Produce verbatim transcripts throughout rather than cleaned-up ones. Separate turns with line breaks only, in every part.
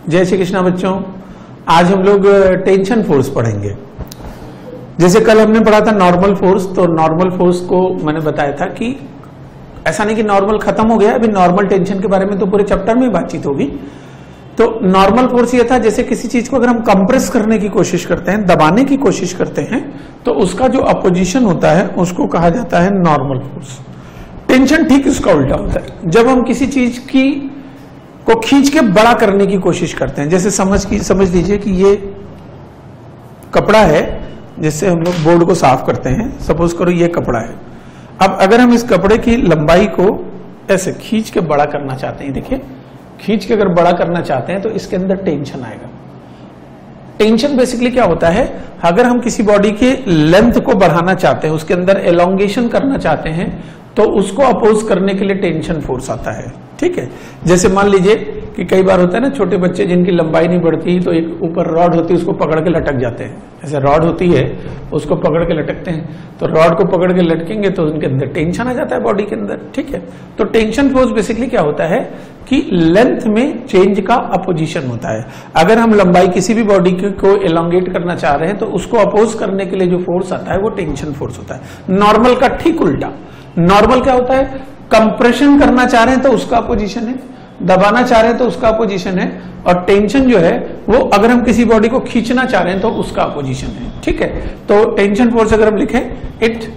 जय श्री कृष्णा बच्चों, आज हम लोग टेंशन फोर्स पढ़ेंगे। जैसे कल हमने पढ़ा था नॉर्मल फोर्स, तो नॉर्मल फोर्स को मैंने बताया था कि ऐसा नहीं कि नॉर्मल खत्म हो गया, अभी नॉर्मल टेंशन के बारे में तो पूरे चैप्टर में बातचीत होगी। तो नॉर्मल फोर्स ये था, जैसे किसी चीज को अगर हम कंप्रेस करने की कोशिश करते हैं, दबाने की कोशिश करते हैं, तो उसका जो अपोजिशन होता है उसको कहा जाता है नॉर्मल फोर्स। टेंशन ठीक इसका उल्टा होता है, जब हम किसी चीज की को खींच के बड़ा करने की कोशिश करते हैं। जैसे समझ की समझ लीजिए कि ये कपड़ा है जिससे हम लोग बोर्ड को साफ करते हैं, सपोज करो ये कपड़ा है। अब अगर हम इस कपड़े की लंबाई को ऐसे खींच के बड़ा करना चाहते हैं, देखिए खींच के अगर बड़ा करना चाहते हैं तो इसके अंदर टेंशन आएगा। टेंशन बेसिकली क्या होता है, अगर हम किसी बॉडी के लेंथ को बढ़ाना चाहते हैं, उसके अंदर एलोंगेशन करना चाहते हैं, तो उसको अपोज करने के लिए टेंशन फोर्स आता है। ठीक है, जैसे मान लीजिए कि कई बार होता है ना, छोटे बच्चे जिनकी लंबाई नहीं बढ़ती तो एक ऊपर रॉड होती है उसको पकड़ के लटक जाते हैं। ऐसे रॉड होती है उसको पकड़ के लटकते हैं, तो रॉड को पकड़ के लटकेंगे तो उनके अंदर टेंशन आ जाता है बॉडी के अंदर। ठीक है, तो टेंशन फोर्स बेसिकली क्या होता है कि लेंथ में चेंज का अपोजिशन होता है। अगर हम लंबाई किसी भी बॉडी को एलोंगेट करना चाह रहे हैं तो उसको अपोज करने के लिए जो फोर्स आता है वो टेंशन फोर्स होता है। नॉर्मल का ठीक उल्टा, नॉर्मल क्या होता है, कंप्रेशन करना चाह रहे हैं तो उसका अपोजिशन है, दबाना चाह रहे हैं तो उसका अपोजिशन है, और टेंशन जो है वो अगर हम किसी बॉडी को खींचना चाह रहे हैं तो उसका अपोजिशन है। ठीक है, तो टेंशन फोर्स अगर हम लिखें, it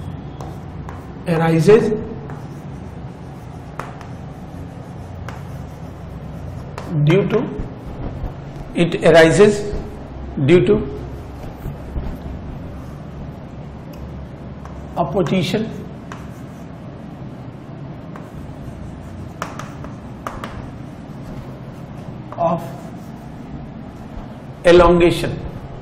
arises due to it arises due to opposition of elongation।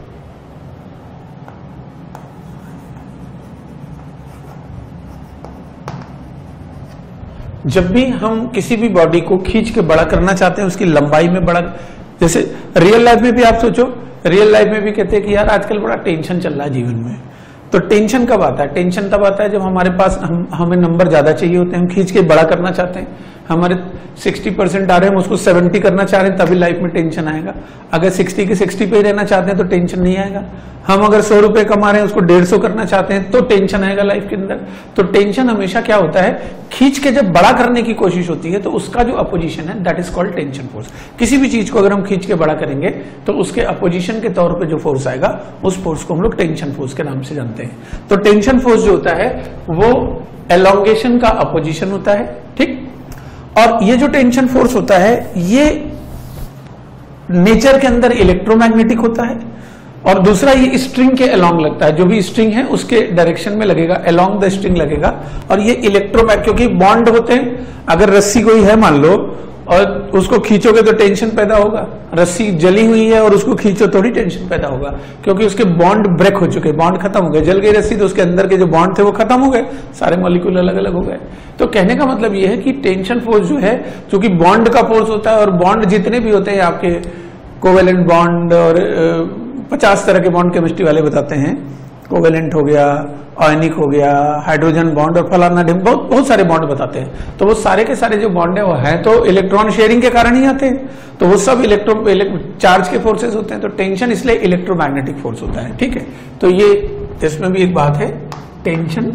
जब भी हम किसी भी बॉडी को खींच के बड़ा करना चाहते हैं, उसकी लंबाई में बड़ा, जैसे रियल लाइफ में भी आप सोचो, रियल लाइफ में भी कहते हैं कि यार आजकल बड़ा टेंशन चल रहा है जीवन में। तो टेंशन कब आता है, टेंशन तब आता है जब हमारे पास हम हमें नंबर ज्यादा चाहिए होते हैं, हम खींच के बड़ा करना चाहते हैं, हमारे साठ परसेंट आ रहे हैं, हम उसको सत्तर करना चाह रहे हैं, तभी लाइफ में टेंशन आएगा। अगर साठ के साठ पे रहना चाहते हैं तो टेंशन नहीं आएगा। हम अगर सौ रुपए कमा रहे हैं उसको डेढ़ सौ करना चाहते हैं तो टेंशन आएगा लाइफ के अंदर। तो टेंशन हमेशा क्या होता है, खींच के जब बड़ा करने की कोशिश होती है तो उसका जो अपोजिशन है that is called tension force. किसी भी चीज को अगर हम खींच के बड़ा करेंगे तो उसके अपोजिशन के तौर पर जो फोर्स आएगा उस फोर्स को हम लोग टेंशन फोर्स के नाम से जानते हैं। तो टेंशन फोर्स जो होता है वो एलोंगेशन का अपोजिशन होता है। ठीक, और ये जो टेंशन फोर्स होता है ये नेचर के अंदर इलेक्ट्रोमैग्नेटिक होता है, और दूसरा ये स्ट्रिंग के अलोंग लगता है। जो भी स्ट्रिंग है उसके डायरेक्शन में लगेगा, अलोंग द स्ट्रिंग लगेगा। और ये इलेक्ट्रोमैग, क्योंकि बॉन्ड होते हैं, अगर रस्सी कोई है मान लो और उसको खींचोगे तो टेंशन पैदा होगा। रस्सी जली हुई है और उसको खींचो थोड़ी टेंशन पैदा होगा, क्योंकि उसके बॉन्ड ब्रेक हो चुके, बॉन्ड खत्म हो गए। जल गई रस्सी तो उसके अंदर के जो बॉन्ड थे वो खत्म हो गए, सारे मॉलिक्यूल अलग अलग हो गए। तो कहने का मतलब ये है कि टेंशन फोर्स जो है, क्योंकि बॉन्ड का फोर्स होता है, और बॉन्ड जितने भी होते हैं आपके कोवेलेंट बॉन्ड, और पचास तरह के बॉन्ड केमिस्ट्री वाले बताते हैं, कोवेलेंट हो गया, आयनिक हो गया, हाइड्रोजन बॉन्ड और फलाना ढिम, बहुत बहुत सारे बॉन्ड बताते हैं। तो वो सारे के सारे जो बॉन्ड है वो है तो इलेक्ट्रॉन शेयरिंग के कारण ही आते हैं, तो वो सब इलेक्ट्रो चार्ज के फोर्सेस होते हैं। तो टेंशन इसलिए इलेक्ट्रोमैग्नेटिक फोर्स होता है। ठीक है, तो ये इसमें भी एक बात है, tension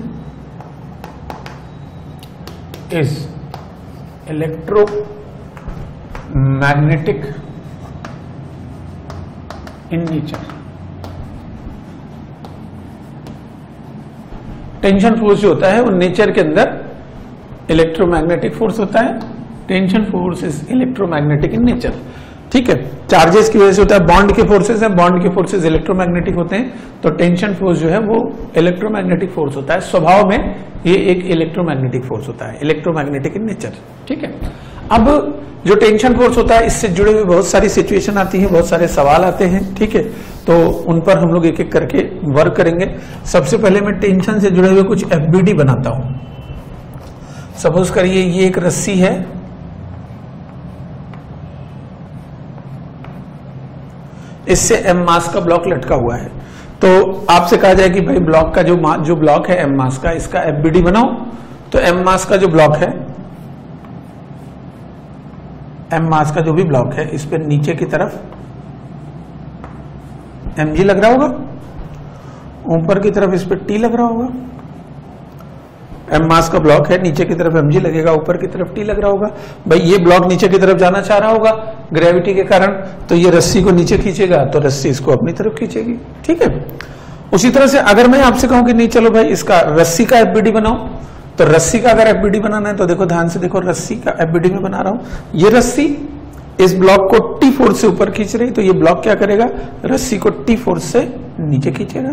is electromagnetic in nature. Tension force जो होता है वो नेचर के अंदर इलेक्ट्रोमैग्नेटिक फोर्स होता है। Tension force is electromagnetic in nature. ठीक है, चार्जेस की वजह से होता है, बॉन्ड के फोर्सेस हैं, बॉन्ड के फोर्सेस इलेक्ट्रोमैग्नेटिक होते हैं। तो टेंशन फोर्स जो है वो इलेक्ट्रोमैग्नेटिक फोर्स होता है, स्वभाव में ये एक इलेक्ट्रोमैग्नेटिक फोर्स होता है, इलेक्ट्रोमैग्नेटिक इन नेचर। ठीक है, अब जो टेंशन फोर्स होता है इससे जुड़े हुए बहुत सारी सिचुएशन आती है, बहुत सारे सवाल आते हैं। ठीक है, तो उन पर हम लोग एक एक करके वर्क करेंगे। सबसे पहले मैं टेंशन से जुड़े हुए कुछ एफबीडी बनाता हूं। सपोज करिए ये एक रस्सी है, इससे एम मास का ब्लॉक लटका हुआ है। तो आपसे कहा जाए कि भाई ब्लॉक का जो जो ब्लॉक है एम मास का, इसका एफबीडी बनाओ। तो एम मास का जो ब्लॉक है, एम मास का जो भी ब्लॉक है इस पे नीचे की तरफ एम जी लग रहा होगा, ऊपर की तरफ इस पे टी लग रहा होगा। एम मास का ब्लॉक है, नीचे की तरफ mg लगेगा, ऊपर की तरफ टी लग रहा होगा। भाई ये ब्लॉक नीचे की तरफ जाना चाह रहा होगा ग्रेविटी के कारण, तो ये रस्सी को नीचे खींचेगा तो रस्सी इसको अपनी तरफ खींचेगी। ठीक है, उसी तरह से अगर मैं आपसे कहूं कि नहीं चलो भाई इसका रस्सी का एफबीडी बनाओ, तो रस्सी का अगर एफबीडी बनाना है तो देखो ध्यान से देखो, रस्सी का एफबीडी में बना रहा हूं। ये रस्सी इस ब्लॉक को टी फोर्स से ऊपर खींच रही, तो ये ब्लॉक क्या करेगा, रस्सी को टी फोर्स से नीचे खींचेगा।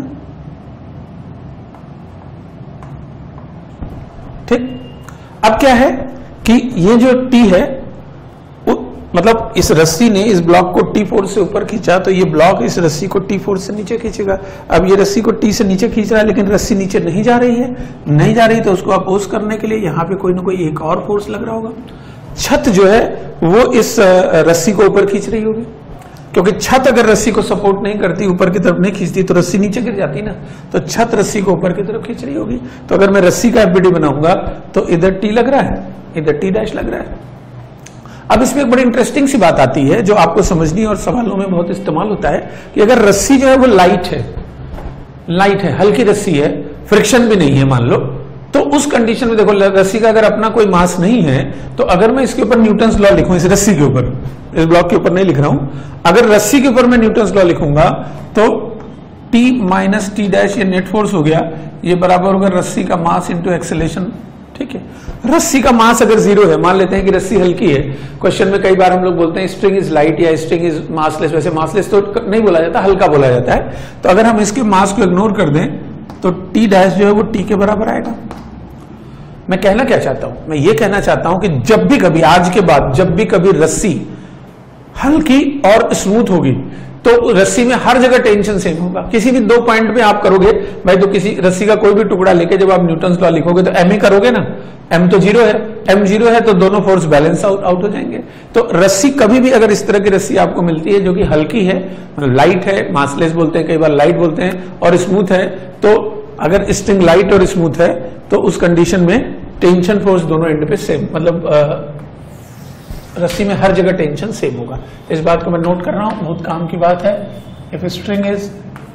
ठीक, अब क्या है कि ये जो टी है वो, मतलब इस रस्सी ने इस ब्लॉक को टी फोर्स से ऊपर खींचा, तो ये ब्लॉक इस रस्सी को टी फोर्स से नीचे खींचेगा। अब ये रस्सी को टी से नीचे खींच रहा है, लेकिन रस्सी नीचे नहीं जा रही है, नहीं जा रही, तो उसको अपोज करने के लिए यहाँ पे कोई ना कोई एक और फोर्स लग रहा होगा। छत जो है वो इस रस्सी को ऊपर खींच रही होगी, क्योंकि छत अगर रस्सी को सपोर्ट नहीं करती, ऊपर की तरफ नहीं खींचती, तो रस्सी नीचे गिर जाती ना, तो छत रस्सी को ऊपर की तरफ खींच रही होगी। तो अगर मैं रस्सी का एफबीडी बनाऊंगा तो इधर टी लग रहा है, इधर टी डैश लग रहा है। अब इसमें एक बड़ी इंटरेस्टिंग सी बात आती है जो आपको समझनी और सवालों में बहुत इस्तेमाल होता है कि अगर रस्सी जो है वो लाइट है, लाइट है, हल्की रस्सी है, फ्रिक्शन भी नहीं है मान लो, तो उस कंडीशन में देखो रस्सी का अगर अपना कोई मास नहीं है, तो अगर मैं इसके ऊपर न्यूटन्स लॉ लिखूं, इस रस्सी के ऊपर, इस ब्लॉक के ऊपर नहीं लिख रहा हूं, अगर रस्सी के ऊपर मैं न्यूटन्स लॉ लिखूंगा तो T माइनस टी डैश ये नेट फोर्स हो गया, ये बराबर होगा रस्सी का मास इंटू एक्सेलेरेशन। ठीक है, रस्सी का मास अगर जीरो है, मान लेते हैं कि रस्सी हल्की है, क्वेश्चन में कई बार हम लोग बोलते हैं स्ट्रिंग इज लाइट या स्ट्रिंग इज मासलेस, वैसे मासलेस तो नहीं बोला जाता, हल्का बोला जाता है। तो अगर हम इसके मास को इग्नोर कर दें तो टी डैश जो है वो टी के बराबर आएगा। मैं कहना क्या चाहता हूं, मैं ये कहना चाहता हूं कि जब भी कभी, आज के बाद जब भी कभी रस्सी हल्की और स्मूथ होगी तो रस्सी में हर जगह टेंशन सेम होगा। किसी भी दो पॉइंट पे आप करोगे भाई, तो किसी रस्सी का कोई भी टुकड़ा लेके जब आप न्यूटन्स लॉ लिखोगे तो एम ही करोगे ना, एम तो जीरो है, एम जीरो है तो दोनों फोर्स बैलेंस आउट आउट हो जाएंगे। तो रस्सी कभी भी अगर इस तरह की रस्सी आपको मिलती है जो कि हल्की है, लाइट है, मासलेस बोलते हैं, कई बार लाइट बोलते हैं, और स्मूथ है, तो अगर स्ट्रिंग लाइट और स्मूथ है तो उस कंडीशन में टेंशन फोर्स दोनों एंड पे सेम, मतलब आ, रस्सी में हर जगह टेंशन सेम होगा। इस बात को मैं नोट कर रहा हूं, बहुत काम की बात है। If string is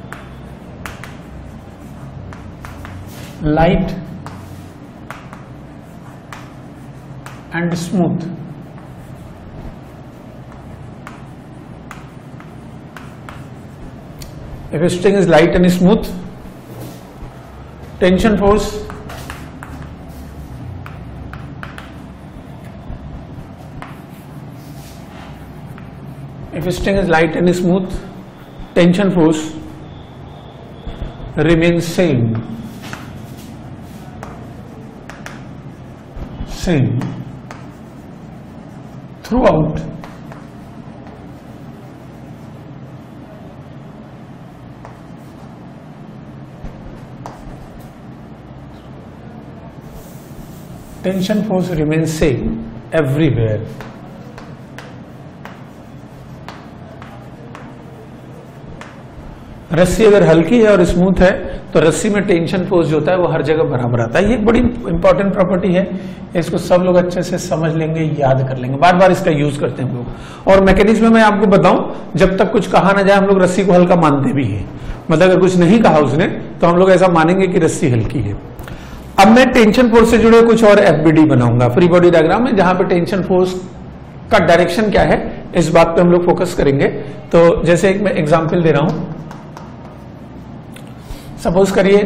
light and smooth, if string is light and smooth, tension force if string is light and smooth, tension force remains same same throughout tension force remains same everywhere। रस्सी अगर हल्की है और smooth है तो रस्सी में tension force जो होता है वो हर जगह बराबर आता है। ये एक बड़ी इंपॉर्टेंट प्रॉपर्टी है, इसको सब लोग अच्छे से समझ लेंगे, याद कर लेंगे, बार बार इसका यूज करते हैं हम लोग। और मैकेनिज्म में मैं आपको बताऊं, जब तक कुछ कहा ना जाए हम लोग रस्सी को हल्का मानते भी हैं, मतलब अगर कुछ नहीं कहा उसने तो हम लोग ऐसा मानेंगे कि रस्सी हल्की है। अब मैं टेंशन फोर्स से जुड़े कुछ और एफबीडी बनाऊंगा फ्री बॉडी डायग्राम में, जहां पे टेंशन फोर्स का डायरेक्शन क्या है इस बात पे हम लोग फोकस करेंगे। तो जैसे एक मैं एग्जाम्पल दे रहा हूं, सपोज करिए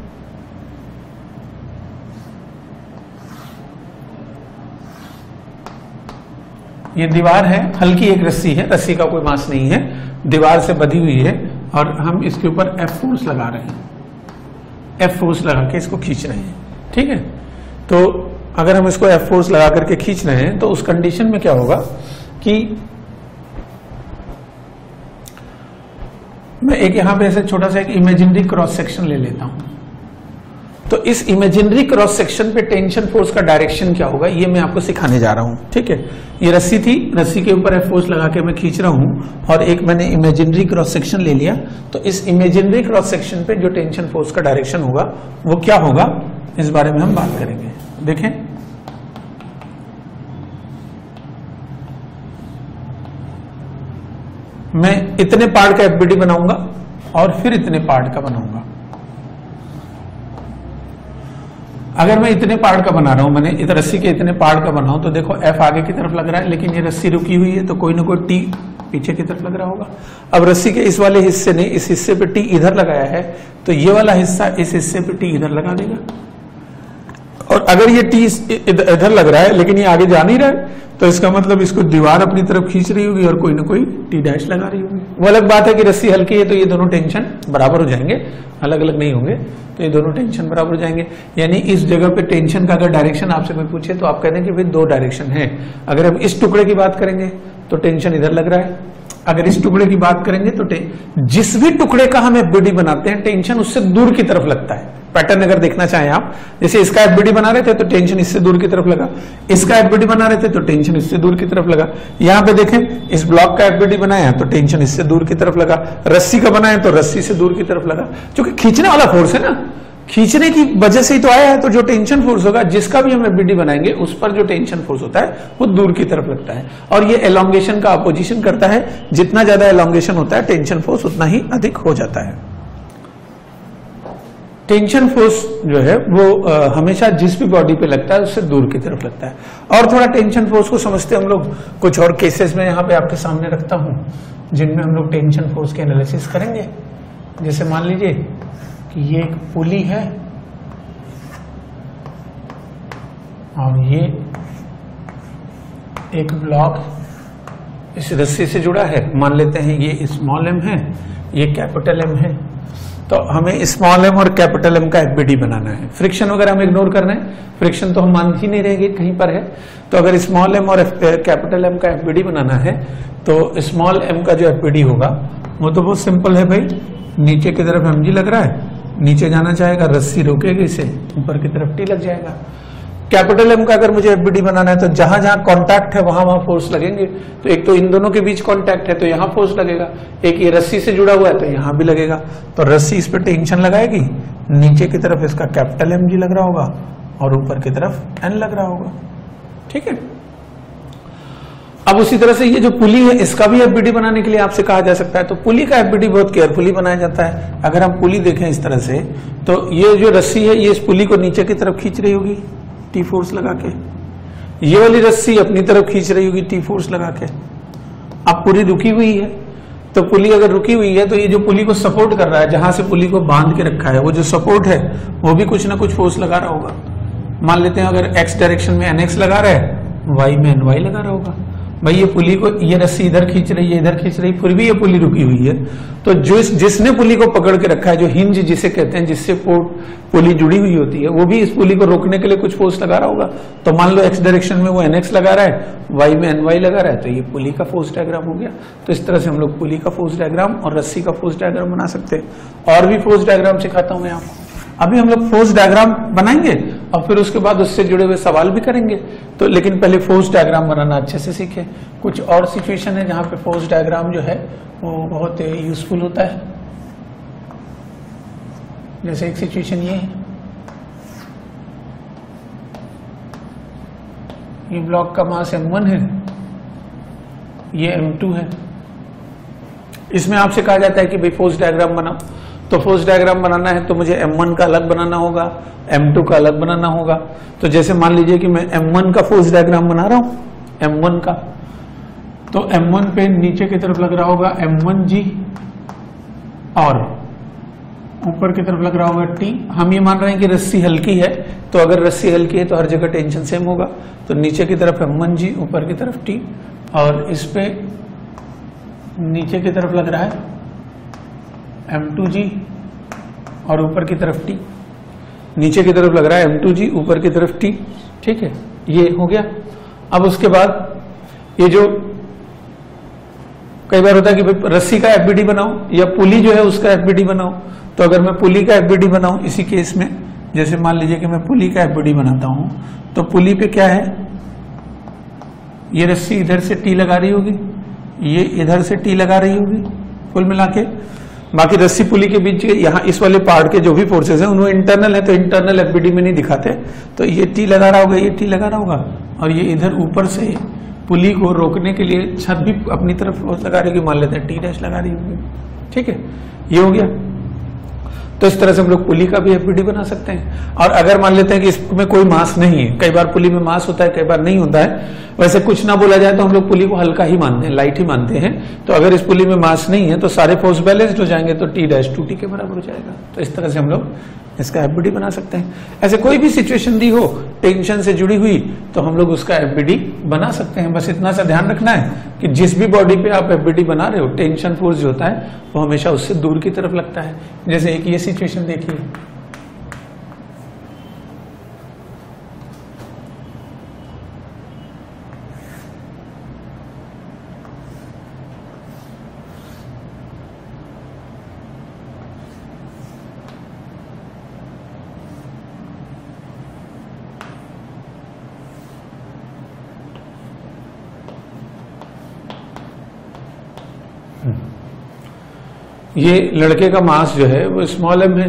ये दीवार है, हल्की एक रस्सी है, रस्सी का कोई मास नहीं है, दीवार से बंधी हुई है, और हम इसके ऊपर एफ फोर्स लगा रहे हैं, एफ फोर्स लगा के इसको खींच रहे हैं। ठीक है, तो अगर हम इसको एफ फोर्स लगा करके खींच रहे हैं तो उस कंडीशन में क्या होगा कि मैं एक यहां पे ऐसे छोटा सा एक इमेजिनरी क्रॉस सेक्शन ले लेता हूं। तो इस इमेजिनरी क्रॉस सेक्शन पे टेंशन फोर्स का डायरेक्शन क्या होगा ये मैं आपको सिखाने जा रहा हूं। ठीक है, ये रस्सी थी, रस्सी के ऊपर एफ फोर्स लगा के मैं खींच रहा हूं, और एक मैंने इमेजिनरी क्रॉस सेक्शन ले लिया। तो इस इमेजिनरी क्रॉस सेक्शन पे जो टेंशन फोर्स का डायरेक्शन होगा वो क्या होगा, इस बारे में हम बात करेंगे। देखें, मैं इतने पार्ट का एफबीडी बनाऊंगा और फिर इतने पार्ट का बनाऊंगा। अगर मैं इतने पार्ट का बना रहा हूं, मैंने इस रस्सी के इतने पार्ट का बनाऊं, तो देखो एफ आगे की तरफ लग रहा है, लेकिन ये रस्सी रुकी हुई है, तो कोई ना कोई टी पीछे की तरफ लग रहा होगा। अब रस्सी के इस वाले हिस्से ने इस हिस्से पे टी इधर लगाया है, तो ये वाला हिस्सा इस हिस्से पे टी इधर लगा देगा। और अगर ये टी इधर लग रहा है लेकिन ये आगे जा नहीं रहा है, तो इसका मतलब इसको दीवार अपनी तरफ खींच रही होगी और कोई ना कोई टी डैश लगा रही होगी। वो अलग बात है कि रस्सी हल्की है तो ये दोनों टेंशन बराबर हो जाएंगे, अलग अलग नहीं होंगे, तो ये दोनों टेंशन बराबर हो जाएंगे। यानी इस जगह पे टेंशन का अगर डायरेक्शन आपसे कोई पूछे तो आप कहते हैं कि भाई दो डायरेक्शन है। अगर हम इस टुकड़े की बात करेंगे तो टेंशन इधर लग रहा है, अगर इस टुकड़े की बात करेंगे तो जिस भी टुकड़े का हम एफबीडी बनाते हैं टेंशन उससे दूर की तरफ लगता है। पैटर्न अगर देखना चाहें आप, जैसे इसका एफबीडी बना रहे थे तो टेंशन इससे दूर की तरफ लगा, इसका एफबीडी बना रहे थे तो टेंशन इससे दूर की तरफ लगा। यहां पे देखें इस ब्लॉक का एफबीडी बनाया तो टेंशन इससे दूर की तरफ लगा, रस्सी का बनाया तो रस्सी से दूर की तरफ लगा। क्योंकि खींचने वाला फोर्स है ना, खींचने की वजह से ही तो आया है, तो जो टेंशन फोर्स होगा जिसका भी हम एफबीडी बनाएंगे उस पर जो टेंशन फोर्स होता है वो दूर की तरफ लगता है। और ये एलोंगेशन का अपोजिशन करता है, जितना ज्यादा एलोंगेशन होता है टेंशन फोर्स उतना ही अधिक हो जाता है। टेंशन फोर्स जो है वो आ, हमेशा जिस भी बॉडी पे लगता है उससे दूर की तरफ लगता है। और थोड़ा टेंशन फोर्स को समझते हम लोग कुछ और केसेस में यहाँ पे आपके सामने रखता हूं जिनमें हम लोग टेंशन फोर्स के एनालिसिस करेंगे। जैसे मान लीजिए कि ये एक पुली है और ये एक ब्लॉक इस रस्सी से जुड़ा है, मान लेते हैं ये स्मॉल एम है, ये कैपिटल एम है, तो हमें स्मॉल एम और कैपिटल एम का एफबीडी बनाना है। फ्रिक्शन वगैरह हम इग्नोर करना है, फ्रिक्शन तो हम मान ही नहीं रहेंगे कहीं पर है। तो अगर स्मॉल एम और कैपिटल एम का एफबीडी बनाना है तो स्मॉल एम का जो एफबीडी होगा वो तो बहुत सिंपल है भाई, नीचे की तरफ एम जी लग रहा है, नीचे जाना चाहेगा रस्सी रोकेगी इसे, ऊपर की तरफ टी लग जाएगा। कैपिटल एम का अगर मुझे एफबीडी बनाना है तो जहां जहां कांटेक्ट है वहां वहां फोर्स लगेंगे। तो एक तो इन दोनों के बीच कांटेक्ट है तो यहां फोर्स लगेगा, एक ये रस्सी से जुड़ा हुआ है तो यहां भी लगेगा। तो रस्सी इस पर टेंशन लगाएगी, नीचे की तरफ इसका कैपिटल एम जी लग रहा होगा और ऊपर की तरफ एन लग रहा होगा। ठीक है। अब उसी तरह से ये जो पुली है इसका भी एफबीडी बनाने के लिए आपसे कहा जा सकता है, तो पुली का एफबीडी बहुत केयरफुली बनाया जाता है। अगर हम पुली देखें इस तरह से तो ये जो रस्सी है ये इस पुली को नीचे की तरफ खींच रही होगी टी फोर्स लगा के, ये वाली रस्सी अपनी तरफ खींच रही होगी टी फोर्स लगा के। अब पुली रुकी हुई है, तो पुली अगर रुकी हुई है तो ये जो पुली को सपोर्ट कर रहा है, जहां से पुली को बांध के रखा है, वो जो सपोर्ट है वो भी कुछ ना कुछ फोर्स लगा रहा होगा। मान लेते हैं अगर एक्स डायरेक्शन में एनएक्स लगा रहा है, वाई में एनवाई लगा रहा होगा। भाई ये पुली को, ये रस्सी इधर खींच रही है, इधर खींच रही, फिर भी ये पुली रुकी हुई है, तो जो जिसने पुली को पकड़ के रखा है, जो हिंज जिसे कहते हैं, जिससे पुली जुड़ी हुई होती है, वो भी इस पुली को रोकने के लिए कुछ फोर्स लगा रहा होगा। तो मान लो एक्स डायरेक्शन में वो एनएक्स लगा रहा है, वाई में एनवाई लगा रहा है, तो ये पुली का फोर्स डायग्राम हो गया। तो इस तरह से हम लोग पुली का फोर्स डायग्राम और रस्सी का फोर्स डायग्राम बना सकते हैं। और भी फोर्स डायग्राम सिखाता हूं मैं आपको। अभी हम लोग फोर्स डायग्राम बनाएंगे और फिर उसके बाद उससे जुड़े हुए सवाल भी करेंगे, तो लेकिन पहले फोर्स डायग्राम बनाना अच्छे से सीखें। कुछ और सिचुएशन है जहां पे फोर्स डायग्राम जो है वो बहुत यूजफुल होता है। जैसे एक सिचुएशन ये है, ये ब्लॉक का मास एम वन है, ये एम टू है। इसमें आपसे कहा जाता है कि भाई फोर्स डायग्राम बनाओ, तो फोर्स डायग्राम बनाना है तो मुझे एम वन का अलग बनाना होगा, एम टू का अलग बनाना होगा। तो जैसे मान लीजिए कि मैं एम वन का फोर्स डायग्राम बना रहा हूं, एम वन का, तो एम वन पे नीचे की तरफ लग रहा होगा एम वन जी और ऊपर की तरफ लग रहा होगा टी। हम ये मान रहे हैं कि रस्सी हल्की है, तो अगर रस्सी हल्की है तो हर जगह टेंशन सेम होगा, तो नीचे की तरफ एम वन जी, ऊपर की तरफ टी, और इस पे नीचे की तरफ लग रहा है एम टू जी और ऊपर की तरफ टी, नीचे की तरफ लग रहा है एम टू जी, ऊपर की तरफ टी। ठीक है, ये हो गया। अब उसके बाद ये जो कई बार होता है कि भाई रस्सी का एफबीडी बनाओ या पुली जो है उसका एफबीडी बनाओ, तो अगर मैं पुली का एफबीडी बनाऊं इसी केस में, जैसे मान लीजिए कि मैं पुली का एफबीडी बनाता हूं, तो पुली पे क्या है, ये रस्सी इधर से टी लगा रही होगी, ये इधर से टी लगा रही होगी, कुल मिला के बाकी रस्सी पुली के बीच यहाँ इस वाले पार्ट के जो भी फोर्सेस हैं उनमें इंटरनल है, तो इंटरनल एफबीडी में नहीं दिखाते, तो ये टी लगा रहा होगा, ये टी लगा रहा होगा, और ये इधर ऊपर से पुली को रोकने के लिए छत भी अपनी तरफ फोर्स लगा रही होगी, मान लेते हैं टी डैश लगा रही होगी, ठीक है, ये हो गया। तो इस तरह से हम लोग पुली का भी एफबीडी बना सकते हैं। और अगर मान लेते हैं कि इसमें कोई मास नहीं है, कई बार पुली में मास होता है, कई बार नहीं होता है, वैसे कुछ ना बोला जाए तो हम लोग पुली को हल्का ही मानते हैं, लाइट ही मानते हैं। तो अगर इस पुली में मास नहीं है तो सारे फोर्स बैलेंस्ड हो जाएंगे, तो टी डैश टू टी के बराबर हो जाएगा। तो इस तरह से हम लोग इसका एफबीडी बना सकते हैं। ऐसे कोई भी सिचुएशन दी हो टेंशन से जुड़ी हुई तो हम लोग उसका एफबीडी बना सकते हैं। बस इतना सा ध्यान रखना है कि जिस भी बॉडी पे आप एफबीडी बना रहे हो, टेंशन फोर्स जो होता है वो हमेशा उससे दूर की तरफ लगता है। जैसे एक ये सिचुएशन देखिए, ये लड़के का मास जो है वो स्मॉल एम है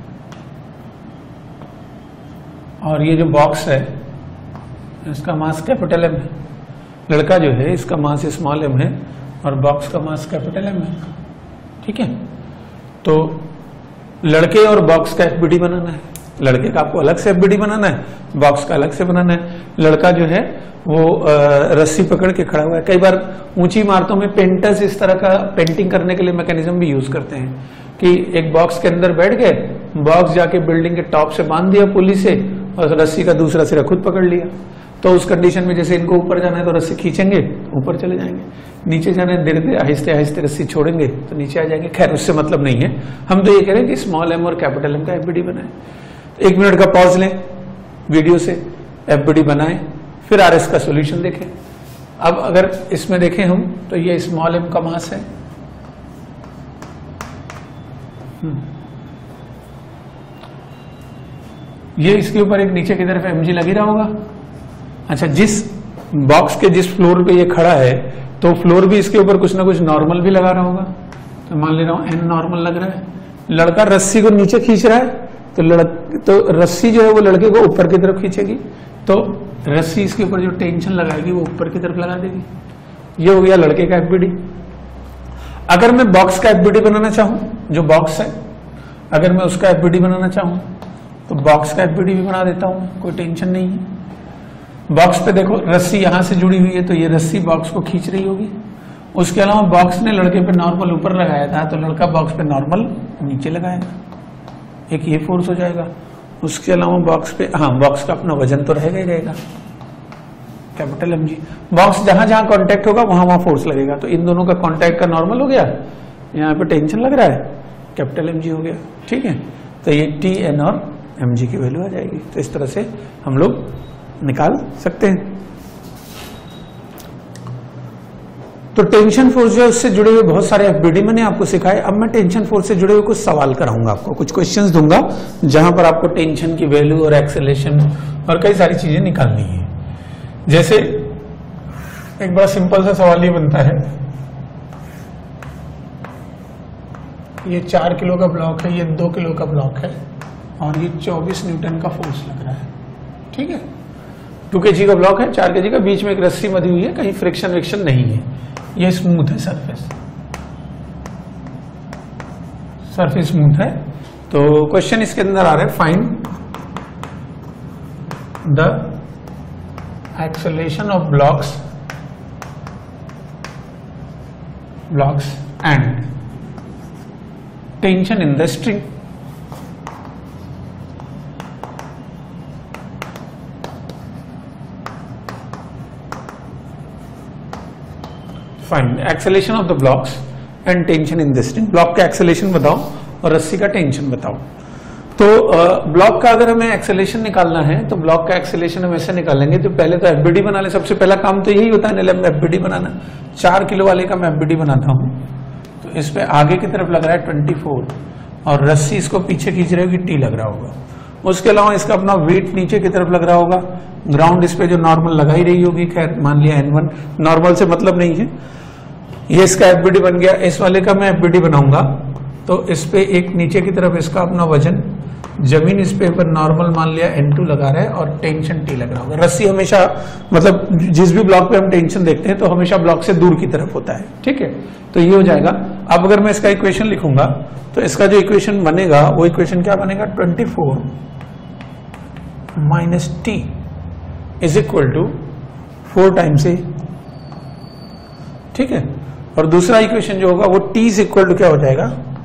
और ये जो बॉक्स है इसका मास कैपिटल एम है। लड़का जो है इसका मास स्मॉल एम है और बॉक्स का मास कैपिटल एम है, ठीक है। तो लड़के और बॉक्स का एफबीडी बनाना है। लड़के का आपको अलग से एफबीडी बनाना है, बॉक्स का अलग से बनाना है। लड़का जो है वो रस्सी पकड़ के खड़ा हुआ है। कई बार ऊंची इमारतों में पेंटर्स इस तरह का पेंटिंग करने के लिए मैकेनिज्म भी यूज करते हैं कि एक बॉक्स के अंदर बैठ गए, बॉक्स जाके बिल्डिंग के टॉप से बांध दिया पुली से और रस्सी का दूसरा सिरा खुद पकड़ लिया। तो उस कंडीशन में जैसे इनको ऊपर जाना है तो रस्सी खींचेंगे, ऊपर चले जाएंगे, नीचे जाना है धीरे धीरे आहिस्ते आहिस्ते रस्सी छोड़ेंगे तो नीचे आ जाएंगे। खैर उससे मतलब नहीं है, हम तो ये कह रहे हैं कि स्मॉल एम और कैपिटल एम का एफबीडी बनाए। एक मिनट का पॉज लें वीडियो से, एफबीडी बनाएं, फिर आरएस का सॉल्यूशन देखें। अब अगर इसमें देखें हम तो ये स्मॉल एम का मास है, ये इसके ऊपर एक नीचे की तरफ एमजी लगी रहा होगा। अच्छा, जिस बॉक्स के जिस फ्लोर पे ये खड़ा है तो फ्लोर भी इसके ऊपर कुछ ना कुछ नॉर्मल भी लगा रहा होगा। तो मान ले रहा हूं एन नॉर्मल लग रहा है। लड़का रस्सी को नीचे खींच रहा है तो लड़ तो रस्सी जो है वो लड़के को ऊपर की तरफ खींचेगी, तो रस्सी इसके ऊपर जो टेंशन लगाएगी वो ऊपर की तरफ लगा देगी। ये हो गया लड़के का एफबीडी। अगर मैं बॉक्स का एफबीडी बनाना चाहूं, जो बॉक्स है अगर मैं उसका एफबीडी बनाना चाहूं तो बॉक्स का एफबीडी भी बना देता हूं, कोई टेंशन नहीं है। बॉक्स पे देखो रस्सी यहां से जुड़ी हुई है तो ये रस्सी बॉक्स को खींच रही होगी। उसके अलावा बॉक्स ने लड़के पे नॉर्मल ऊपर लगाया था तो लड़का बॉक्स पे नॉर्मल नीचे लगाएगा, एक ये फोर्स हो जाएगा। उसके अलावा बॉक्स पे हाँ बॉक्स का अपना वजन तो रहेगा ही रहेगा, कैपिटल एम जी। बॉक्स जहां जहां कांटेक्ट होगा वहां वहां फोर्स लगेगा, तो इन दोनों का कांटेक्ट का नॉर्मल हो गया, यहाँ पे टेंशन लग रहा है, कैपिटल एम जी हो गया, ठीक है। तो ये टी एन और एम जी की वैल्यू आ जाएगी। तो इस तरह से हम लोग निकाल सकते हैं। तो टेंशन फोर्स जो है उससे जुड़े हुए बहुत सारे एफबीडी मैंने आपको सिखाए। अब मैं टेंशन फोर्स से जुड़े हुए कुछ सवाल कराऊंगा, आपको कुछ क्वेश्चंस दूंगा जहां पर आपको टेंशन की वैल्यू और एक्सेलेरेशन और कई सारी चीजें निकालनी है। जैसे एक बड़ा सिंपल सा सवाल ये बनता है, ये चार किलो का ब्लॉक है, ये दो किलो का ब्लॉक है और ये चौबीस न्यूटन का फोर्स लग रहा है, ठीक है। टू के जी का ब्लॉक है, चार के जी का, बीच में एक रस्सी बंधी हुई है, कहीं फ्रिक्शन विक्शन नहीं है, ये स्मूथ है सरफेस, सरफेस स्मूथ है। तो क्वेश्चन इसके अंदर आ रहा है, find the acceleration of blocks blocks and tension in the string. Find acceleration of the blocks and tension in the string. Block का एक्सेलरेशन बताओ और रस्सी का टेंशन बताओ। तो ब्लॉक का अगर हमें एक्सेलरेशन निकालना है तो ब्लॉक का एक्सेलरेशन हम ऐसे निकालेंगे, तो पहले तो एफबीडी बना ले। सबसे पहला काम तो यही होता है एफबीडी बनाना। चार किलो वाले का मैं एफबीडी बनाता हूं, तो इस पे आगे की तरफ लग रहा है चौबीस और रस्सी इसको पीछे खींच रही होगी, टी लग रहा होगा। उसके अलावा इसका अपना वेट नीचे की तरफ लग रहा होगा, ग्राउंड इस पे जो नॉर्मल लगाई रही होगी, खैर मान लिया एन वन, नॉर्मल से मतलब नहीं है। ये इसका एफबीडी बन गया। इस वाले का मैं एफबीडी बनाऊंगा तो इस पे एक नीचे की तरफ इसका अपना वजन, जमीन इस पे पर नॉर्मल मान लिया एन टू लगा रहा है और टेंशन टी लग रहा होगा। रस्सी हमेशा मतलब जिस भी ब्लॉक पे हम टेंशन देखते हैं तो हमेशा ब्लॉक से दूर की तरफ होता है, ठीक है। तो ये हो जाएगा। अब अगर मैं इसका इक्वेशन लिखूंगा तो इसका जो इक्वेशन बनेगा वो इक्वेशन क्या बनेगा, twenty four minus T is equal to four times A, ठीक है। और दूसरा इक्वेशन जो होगा वो टी इज इक्वल टू क्या हो जाएगा,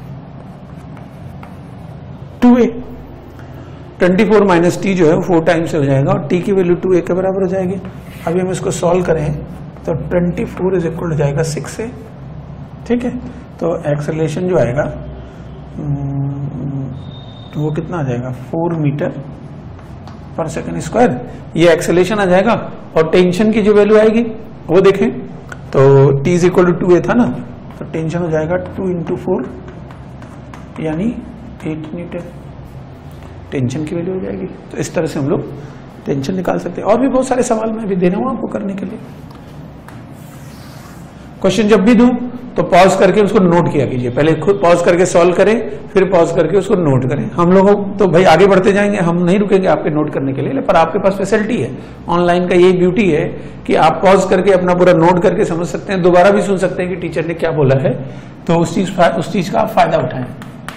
two A. Twenty four minus T जो है वो फोर टाइम्स से हो जाएगा और टी की वैल्यू टू ए के बराबर हो जाएगी। अभी हम इसको सॉल्व करें तो ट्वेंटी फोर इज इक्वल हो जाएगा सिक्स ए, ठीक है। तो एक्सेलरेशन जो आएगा तो वो कितना आ जाएगा, फोर मीटर पर सेकेंड स्क्वायर, ये एक्सेलरेशन आ जाएगा। और टेंशन की जो वैल्यू आएगी वो देखें तो T is equal to two A था ना, तो टेंशन हो जाएगा टू इंटू फोर यानी एट मीटर, टेंशन की वैल्यू हो जाएगी। तो इस तरह से हम लोग टेंशन निकाल सकते हैं। और भी बहुत सारे सवाल मैं भी दे रहा हूं आपको करने के लिए। क्वेश्चन जब भी दूं तो पॉज करके उसको नोट किया कीजिए, पहले खुद पॉज करके सॉल्व करें फिर पॉज करके उसको नोट करें। हम लोगों तो भाई आगे बढ़ते जाएंगे, हम नहीं रुकेंगे आपके नोट करने के लिए, पर आपके पास फैसिलिटी है, ऑनलाइन का यही ब्यूटी है कि आप पॉज करके अपना पूरा नोट करके समझ सकते हैं, दोबारा भी सुन सकते हैं कि टीचर ने क्या बोला है, तो उस चीज उस चीज का आप फायदा उठाएं।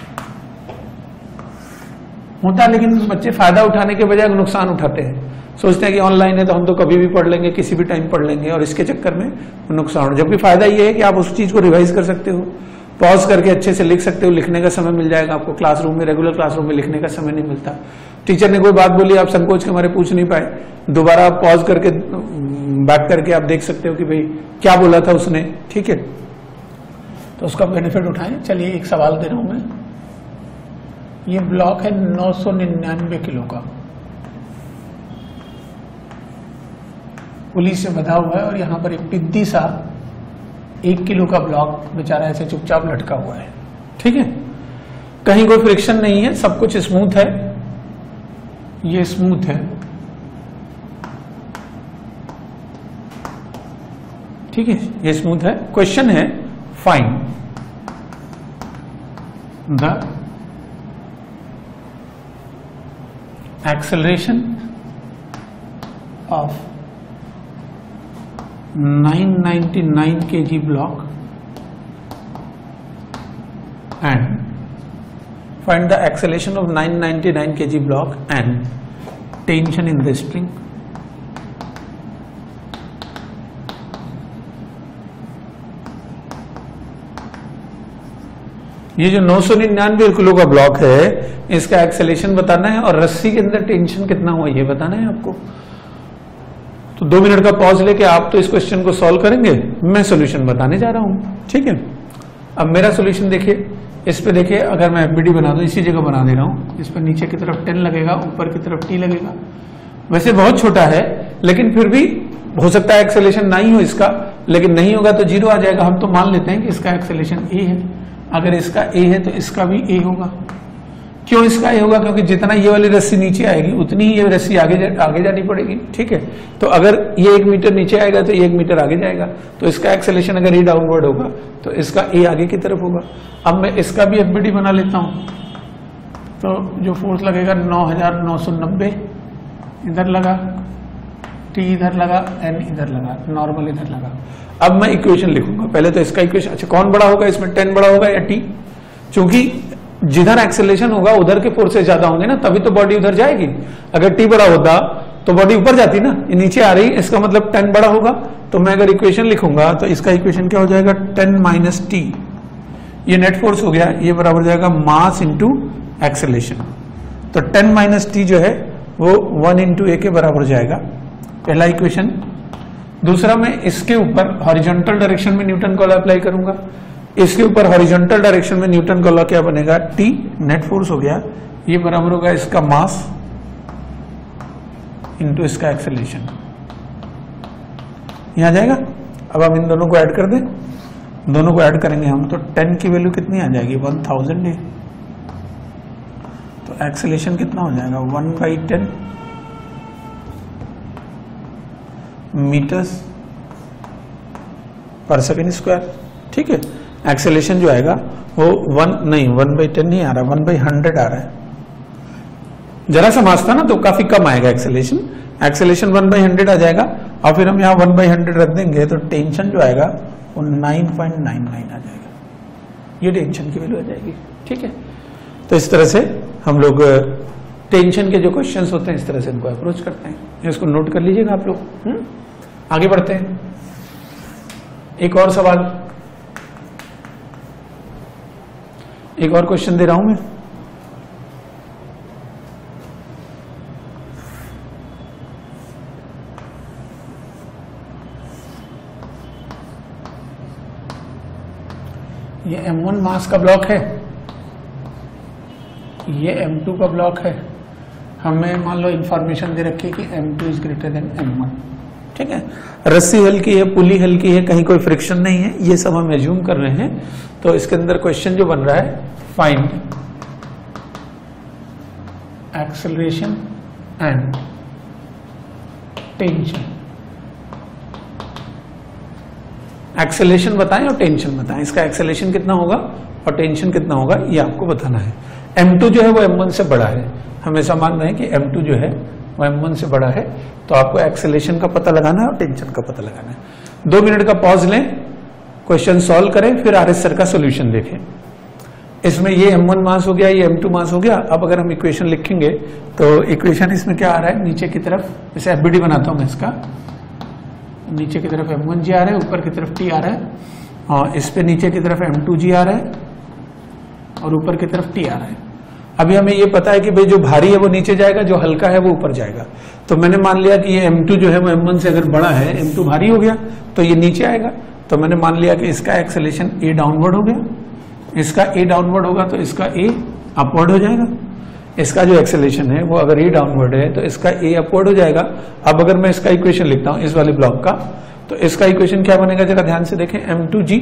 होता है लेकिन बच्चे फायदा उठाने के बजाय नुकसान उठाते हैं, सोचते हैं कि ऑनलाइन है तो हम तो कभी भी पढ़ लेंगे, किसी भी टाइम पढ़ लेंगे, और इसके चक्कर में नुकसान। जबकि फायदा ये है कि आप उस चीज को रिवाइज कर सकते हो, पॉज करके अच्छे से लिख सकते हो, लिखने का समय मिल जाएगा आपको। क्लासरूम में, रेगुलर क्लासरूम में लिखने का समय नहीं मिलता। टीचर ने कोई बात बोली, आप संकोच के मारे पूछ नहीं पाए, दोबारा आप पॉज करके बैक करके आप देख सकते हो कि भाई क्या बोला था उसने, ठीक है। तो उसका बेनिफिट उठाएं। चलिए एक सवाल दे रहा हूं मैं। ये ब्लॉक है नौ सौ निन्यानवे किलो का, पुलिस से बंधा हुआ है और यहां पर एक पिद्दी सा एक किलो का ब्लॉक बेचारा ऐसे चुपचाप लटका हुआ है, ठीक है। कहीं कोई फ्रिक्शन नहीं है, सब कुछ स्मूथ है, ये स्मूथ है, ठीक है, ये स्मूथ है। क्वेश्चन है find the acceleration of nine ninety-nine kg block and find the acceleration of nine ninety-nine kg block and tension in the string. ये जो नौ सौ निन्यानवे किलो का ब्लॉक है इसका एक्सेलेरेशन बताना है और रस्सी के अंदर टेंशन कितना हुआ ये बताना है आपको। तो दो मिनट का पॉज लेके आप तो इस क्वेश्चन को सॉल्व करेंगे, मैं सॉल्यूशन बताने जा रहा हूं, ठीक है। अब मेरा सॉल्यूशन देखिए, इस पे देखिए, अगर मैं एफबीडी बना दूं, इसी जगह बना दे रहा हूं, इस पर नीचे की तरफ टेन लगेगा, ऊपर की तरफ टी लगेगा। वैसे बहुत छोटा है लेकिन फिर भी हो सकता है एक्सेलेरेशन ना ही हो इसका, लेकिन नहीं होगा तो जीरो आ जाएगा। हम तो मान लेते हैं कि इसका एक्सेलेरेशन ए है, अगर इसका ए है तो इसका भी ए होगा। क्यों इसका ए होगा? क्योंकि जितना ये वाली रस्सी नीचे आएगी उतनी ही ये रस्सी आगे जा, आगे जानी पड़ेगी, ठीक है। तो अगर ये एक मीटर नीचे आएगा तो ये एक मीटर आगे जाएगा, तो इसका एक्सेलेरेशन अगर ये डाउनवर्ड होगा तो इसका ए आगे की तरफ होगा। अब मैं इसका भी एफबीडी बना लेता हूं, तो जो फोर्स लगेगा नौ हजार नौ सौ नब्बे इधर लगा, टी इधर लगा, एन इधर लगा, नॉर्मल इधर लगा। अब मैं इक्वेशन लिखूंगा, पहले तो इसका इक्वेशन, अच्छा कौन बड़ा होगा इसमें, टेन बड़ा होगा या टी? क्योंकि जिधर एक्सेलरेशन होगा उधर के फोर्सेस ज्यादा होंगे ना, तभी तो बॉडी उधर जाएगी। अगर टी बड़ा होता तो बॉडी ऊपर जाती ना, ये नीचे आ रही, इसका मतलब टेन बड़ा होगा। तो मैं अगर इक्वेशन लिखूंगा तो इसका इक्वेशन क्या हो जाएगा, टेन माइनस टी, ये नेट फोर्स हो गया, ये बराबर हो जाएगा मास इंटू एक्सेलरेशन। तो टेन माइनस टी जो है वो वन इंटू ए के बराबर हो जाएगा, पहला इक्वेशन। दूसरा मैं इसके ऊपर हॉरिजॉन्टल डायरेक्शन में न्यूटन का लॉ अप्लाई करूंगा, इसके ऊपर हॉरिजॉन्टल डायरेक्शन में न्यूटन का लॉ क्या बनेगा, टी नेट फोर्स हो गया, ये बराबर होगा इसका मास इंटू इसका एक्सेलरेशन, यहां जाएगा। अब हम इन दोनों को ऐड कर दें, दोनों को ऐड करेंगे हम तो टेन की वैल्यू कितनी आ जाएगी, वन थाउजेंड है। तो एक्सेलरेशन कितना हो जाएगा, वन बाई टेन मीटर्स पर सेकेंड स्क्वायर, ठीक है। एक्सेलरेशन जो आएगा वो वन नहीं वन बाई टेन नहीं आ रहा, वन बाई हंड्रेड आ रहा है। जरा सा मास था ना तो काफी कम आएगा acceleration, acceleration one by hundred आ जाएगा और फिर हम यहाँ वन बाई हंड्रेड रख देंगे तो टेंशन जो आएगा वो नाइन पॉइंट नाइन नाइन आ जाएगा, ये टेंशन की वैल्यू आ जाएगी। ठीक है, तो इस तरह से हम लोग टेंशन के जो क्वेश्चंस होते हैं इस तरह से इनको अप्रोच करते हैं, इसको नोट कर लीजिएगा आप लोग। हुँ? आगे बढ़ते हैं, एक और सवाल, एक और क्वेश्चन दे रहा हूं मैं। ये एम वन मास का ब्लॉक है, ये एम टू का ब्लॉक है, हमें मान लो इंफॉर्मेशन दे रखी है कि M two is greater than M one. ठीक है, रस्सी हल्की है, पुली हल्की है, कहीं कोई फ्रिक्शन नहीं है, ये सब हम एज्यूम कर रहे हैं। तो इसके अंदर क्वेश्चन जो बन रहा है, find acceleration and tension. Acceleration बताएं और टेंशन बताएं, इसका एक्सेलरेशन कितना होगा और टेंशन कितना होगा ये आपको बताना है। एम टू जो है वो एम वन से बड़ा है, हमेशा मान रहे हैं कि एम टू जो है वो एम वन से बड़ा है, तो आपको एक्सेलरेशन का पता लगाना है और टेंशन का पता लगाना है। दो मिनट का पॉज लें, क्वेश्चन सॉल्व करें, फिर आर एस सर का सोल्यूशन देखें। इसमें ये एम वन मास हो गया, ये एम टू मास हो गया। अब अगर हम इक्वेशन लिखेंगे तो इक्वेशन इसमें क्या आ रहा है, नीचे की तरफ, जैसे एफबीडी बनाता हूं मैं इसका, नीचे की तरफ एम वन जी आ रहा है, ऊपर की तरफ टी आ रहा है, और इस पे नीचे की तरफ एम टू जी आ रहा है और ऊपर की तरफ टी आ रहा है। अभी हमें ये पता है कि भाई जो भारी है वो नीचे जाएगा, जो हल्का है वो ऊपर जाएगा। तो मैंने मान लिया कि ये एम टू जो है वो एम वन से अगर बड़ा है, एम टू भारी हो गया तो ये नीचे आएगा। तो मैंने मान लिया कि इसका एक्सेलरेशन ए डाउनवर्ड हो गया, इसका ए डाउनवर्ड होगा तो इसका ए अपवर्ड हो जाएगा। इसका जो एक्सेलरेशन है वो अगर ए डाउनवर्ड है तो इसका ए अपवर्ड हो जाएगा। अब अगर मैं इसका इक्वेशन लिखता हूं इस वाले ब्लॉक का, तो इसका इक्वेशन क्या बनेगा, जरा ध्यान से देखें, M two G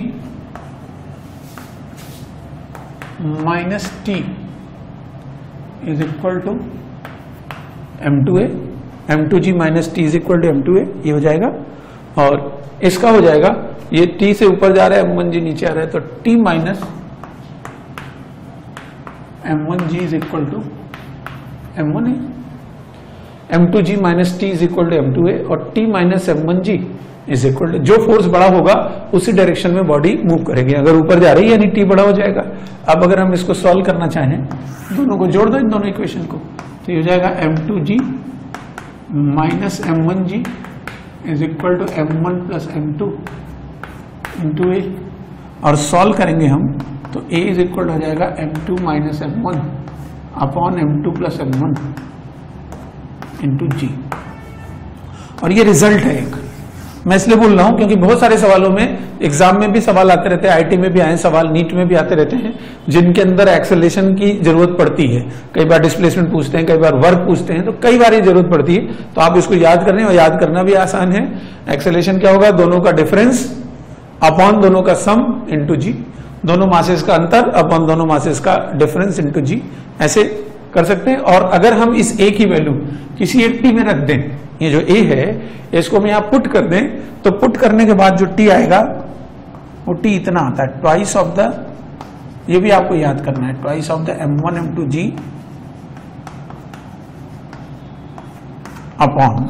minus T is equal to M two A, M two G minus T is equal to M two A, ये हो जाएगा। और इसका हो जाएगा, ये टी से ऊपर जा रहा है, एम वन जी नीचे आ रहा है, तो T minus M one G is equal to M one A, M two G minus T is equal to M two A, और T minus M one G is equal to, जो force बड़ा होगा उसी direction में body move करेगी। अगर ऊपर जा रही है यानी टी बड़ा हो जाएगा। अब अगर हम इसको सॉल्व करना चाहें, दोनों को जोड़ दो, इन दोनों इक्वेशन को, तो ये हो जाएगा M two G minus M one G is equal to M one plus M two into A, और सॉल्व करेंगे हम तो a इज इक्वल हो जाएगा M two minus M one upon M two plus M one into G. और ये result है एक, मैं इसलिए बोल रहा हूं क्योंकि बहुत सारे सवालों में, एग्जाम में भी सवाल आते रहते हैं, आईटी में भी आए सवाल, नीट में भी आते रहते हैं, जिनके अंदर एक्सेलरेशन की जरूरत पड़ती है। कई बार डिस्प्लेसमेंट पूछते हैं, कई बार वर्क पूछते हैं, तो कई बार ये जरूरत पड़ती है। तो आप इसको याद करने, और याद करना भी आसान है। एक्सेलरेशन क्या होगा, दोनों का डिफरेंस अपॉन दोनों का सम इंटू जी, दोनों मासेस का अंतर अपॉन दोनों मासेस का डिफरेंस इंटू जी, ऐसे कर सकते हैं। और अगर हम इस ए की वैल्यू किसी एक टी में रख दें, ये जो ए है इसको हम यहां पुट कर दें, तो पुट करने के बाद जो टी आएगा वो टी इतना आता है, ट्वाइस ऑफ द, ये भी आपको याद करना है, twice of the M one M two G upon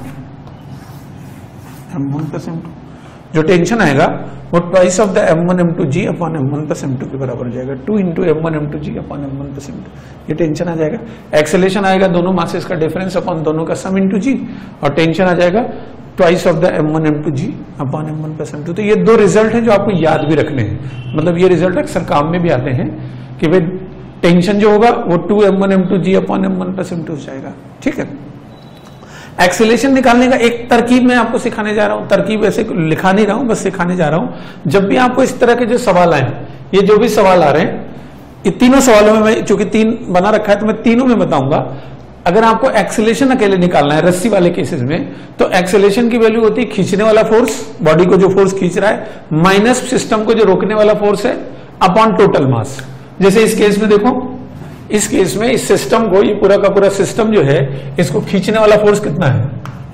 M one plus M two. जो टेंशन आएगा वो twice of the M one M two G upon M one plus M two के बराबर हो जाएगा, two into M one M two G upon M one plus M two, ये tension आ जाएगा। एक्सेलेरेशन आएगा दोनों मासेस का डिफरेंस अपॉन दोनों का सम इंटू जी, और टेंशन आ जाएगा twice of the M one M two G upon M one plus M two. तो ये दो रिजल्ट हैं जो आपको याद भी रखने हैं, मतलब ये रिजल्ट अक्सर काम में भी आते हैं कि भाई टेंशन जो होगा वो two M one M two G upon M one plus M two हो जाएगा। ठीक है, एक्सेलरेशन निकालने का एक तरकीब मैं आपको सिखाने जा रहा हूं, तरकीब ऐसे लिखा नहीं रहा हूं, बस सिखाने जा रहा हूं। जब भी आपको इस तरह के जो सवाल आए, ये जो भी सवाल आ रहे हैं, ये तीनों सवालों में मैं, चूंकि तीन बना रखा है तो मैं तीनों में बताऊंगा। अगर आपको एक्सेलरेशन अकेले निकालना है रस्सी वाले केसेस में, तो एक्सेलरेशन की वैल्यू होती है खींचने वाला फोर्स, बॉडी को जो फोर्स खींच रहा है, माइनस सिस्टम को जो रोकने वाला फोर्स है, अपॉन टोटल मास। जैसे इस केस में देखो, इस केस में इस सिस्टम को, ये पूरा का पूरा सिस्टम जो है, इसको खींचने वाला फोर्स कितना है,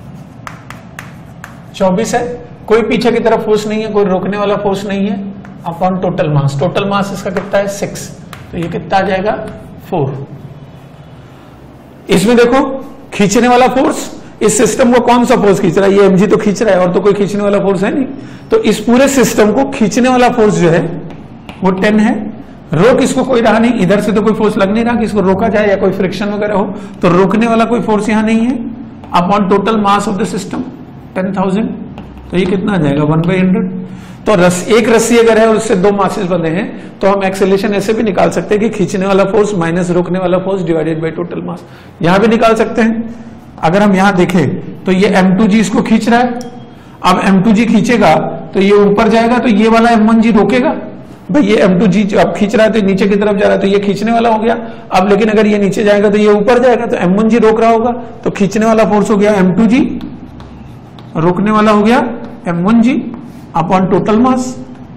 चौबीस है। कोई पीछे की तरफ फोर्स नहीं है, कोई रोकने वाला फोर्स नहीं है, upon total mass. Total mass इसका कितना है, सिक्स, तो ये कितना आ जाएगा, फोर। इसमें देखो खींचने वाला फोर्स, इस सिस्टम को कौन सा फोर्स खींच रहा है, ये एमजी तो खींच रहा है और तो कोई खींचने वाला फोर्स है नहीं, तो इस पूरे सिस्टम को खींचने वाला फोर्स जो है वो टेन है। रोक इसको कोई रहा नहीं, इधर से तो कोई फोर्स लग नहीं रहा कि इसको रोका जाए या कोई फ्रिक्शन वगैरह हो, तो रोकने वाला कोई फोर्स यहां नहीं है। Upon total mass of the system ten thousand, तो ये कितना आ जाएगा वन बाई हंड्रेड। तो रस, एक रस्सी अगर है और उससे दो मासेस बंधे हैं तो हम एक्सेलरेशन ऐसे भी निकाल सकते हैं कि खींचने वाला फोर्स माइनस रोकने वाला force divided by total mass, यहां भी निकाल सकते हैं। अगर हम यहां देखें तो ये एम टू जी इसको खींच रहा है, अब एम टू जी खींचेगा तो ये ऊपर जाएगा, तो ये वाला एम वन जी रोकेगा भाई, ये एम टू जी अब खींच रहा है तो नीचे की तरफ जा रहा है तो ये खींचने वाला हो गया। अब लेकिन अगर ये नीचे जाएगा तो ये ऊपर जाएगा, तो एम वन जी रोक रहा होगा, तो खींचने वाला फोर्स हो गया एम टू जी, रोकने वाला हो गया M one G upon total mass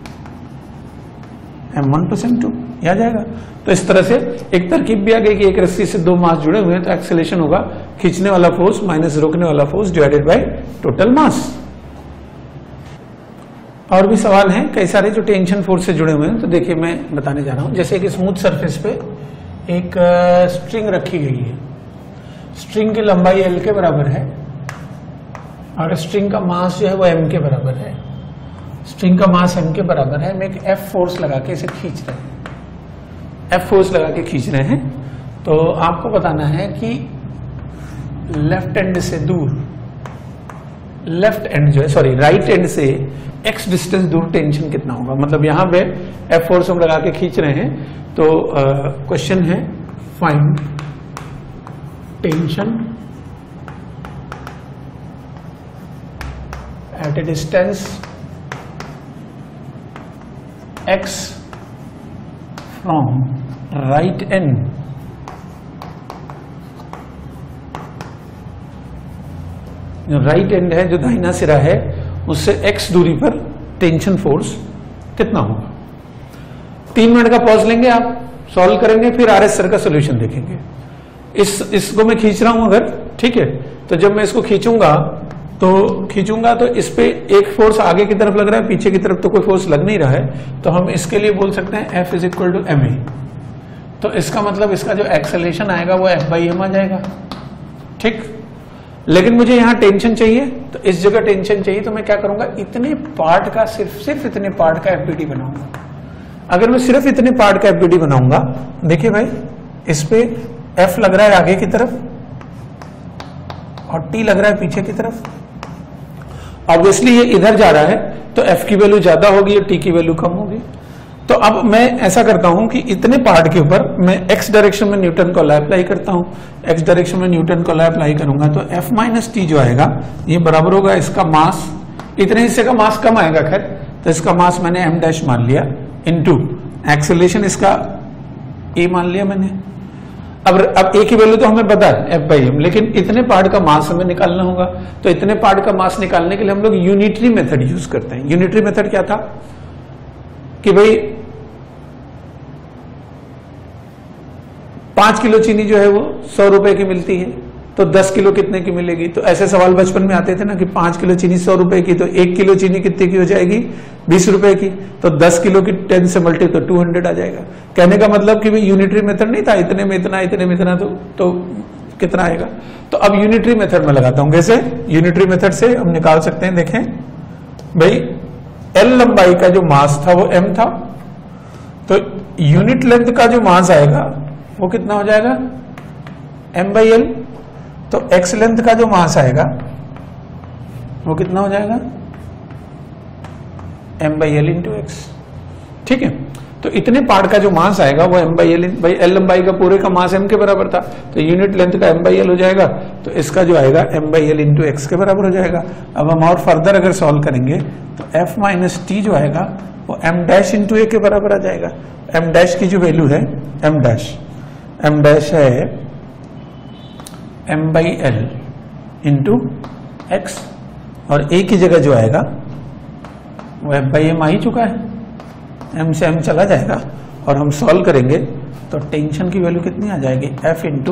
M one plus M two, आ जाएगा। तो इस तरह से एक तरकीब भी आ गई कि एक रस्सी से दो मास जुड़े हुए हैं तो एक्सेलरेशन होगा खींचने वाला फोर्स माइनस रोकने वाला force divided by total mass. और भी सवाल हैं कई सारे जो टेंशन फोर्स से जुड़े हुए हैं, तो देखिए मैं बताने जा रहा हूं। जैसे एक स्मूथ सरफेस पे एक स्ट्रिंग रखी गई है, स्ट्रिंग की लंबाई एल के बराबर है और स्ट्रिंग का मास जो है वो एम के बराबर है, स्ट्रिंग का मास एम के बराबर है। हम एक एफ फोर्स लगा के इसे खींच रहे हैं, एफ फोर्स लगा के खींच रहे हैं, तो आपको बताना है कि लेफ्ट एंड से दूर, लेफ्ट एंड जो है सॉरी राइट एंड से एक्स डिस्टेंस दूर टेंशन कितना होगा। मतलब यहां पे एफ फोर्स हम लगा के खींच रहे हैं, तो क्वेश्चन है find tension at a distance X from right end जो राइट एंड है, जो दाहिना सिरा है, उससे x दूरी पर टेंशन फोर्स कितना होगा। तीन मिनट का पॉज लेंगे, आप सॉल्व करेंगे, फिर आर एस सर का सोल्यूशन देखेंगे। इस इसको मैं खींच रहा हूं अगर, ठीक है, तो जब मैं इसको खींचूंगा तो खींचूंगा तो इस पे एक फोर्स आगे की तरफ लग रहा है, पीछे की तरफ तो कोई फोर्स लग नहीं रहा है, तो हम इसके लिए बोल सकते हैं F is equal to M A. तो इसका मतलब इसका जो एक्सेलरेशन आएगा वो F बाई एम आ जाएगा, ठीक। लेकिन मुझे यहां टेंशन चाहिए, तो इस जगह टेंशन चाहिए, तो मैं क्या करूंगा, इतने पार्ट का सिर्फ सिर्फ इतने पार्ट का एफबीडी बनाऊंगा। अगर मैं सिर्फ इतने पार्ट का एफबीडी बनाऊंगा, देखिए भाई इस पे एफ लग रहा है आगे की तरफ और टी लग रहा है पीछे की तरफ, ऑब्वियसली ये इधर जा रहा है तो एफ की वैल्यू ज्यादा होगी और टी की वैल्यू कम होगी। तो अब मैं ऐसा करता हूं कि इतने पार्ट के ऊपर मैं एक्स डायरेक्शन में न्यूटन को अप्लाई करता हूं, एक्स डायरेक्शन में न्यूटन को अप्लाई करूंगा तो एफ माइनस टी जो आएगा ये बराबर होगा इसका मास, इतने हिस्से का मास कम आएगा खैर, तो इसका मास मैंने एम डैश मान लिया इनटू एक्सेलरेशन इसका ए मान लिया मैंने। अब अब ए की वैल्यू तो हमें पता है एफ बाई एम, लेकिन इतने पार्ट का मास हमें निकालना होगा, तो इतने पार्ट का मास निकालने के लिए हम लोग यूनिटरी मेथड यूज करते हैं। यूनिटरी मेथड क्या था कि भाई पांच किलो चीनी जो है वो सौ रुपए की मिलती है, तो दस किलो कितने की मिलेगी। तो ऐसे सवाल बचपन में आते थे ना कि पांच किलो चीनी सौ रुपए की, तो एक किलो चीनी कितने की हो जाएगी, बीस रुपए की, तो दस किलो की टेन से मल्टी तो टू हंड्रेड आ जाएगा। कहने का मतलब कि भाई यूनिटरी मेथड नहीं था, इतने में इतना इतने में इतना, तो, तो कितना आएगा। तो अब यूनिटरी मेथड में लगाता हूं, कैसे यूनिटरी मेथड से हम निकाल सकते हैं। देखें भाई एल लंबाई का जो मास था वो एम था, तो यूनिट लेंथ का जो मास आएगा वो कितना हो जाएगा एम बाई एल, तो एक्स लेंथ का जो मास आएगा वो कितना हो जाएगा M by L into X, ठीक है। तो इतने पार्ट का जो मास आएगा वो एम बाई एल, भाई एल लंबाई का पूरे का मास एम के बराबर था, तो यूनिट लेंथ का एम बाई एल हो जाएगा, तो इसका जो आएगा M by L into X के बराबर हो जाएगा। अब हम और फर्दर अगर सॉल्व करेंगे तो एफ माइनस टी जो आएगा वो एम डैश इंटू ए के बराबर आ जाएगा। एम डैश की जो वैल्यू है एम डैश एम डैश है M by L into X, और ए की जगह जो आएगा वो एफ बाई एम आ ही चुका है, एम से एम चला जाएगा और हम सॉल्व करेंगे तो टेंशन की वैल्यू कितनी आ जाएगी F into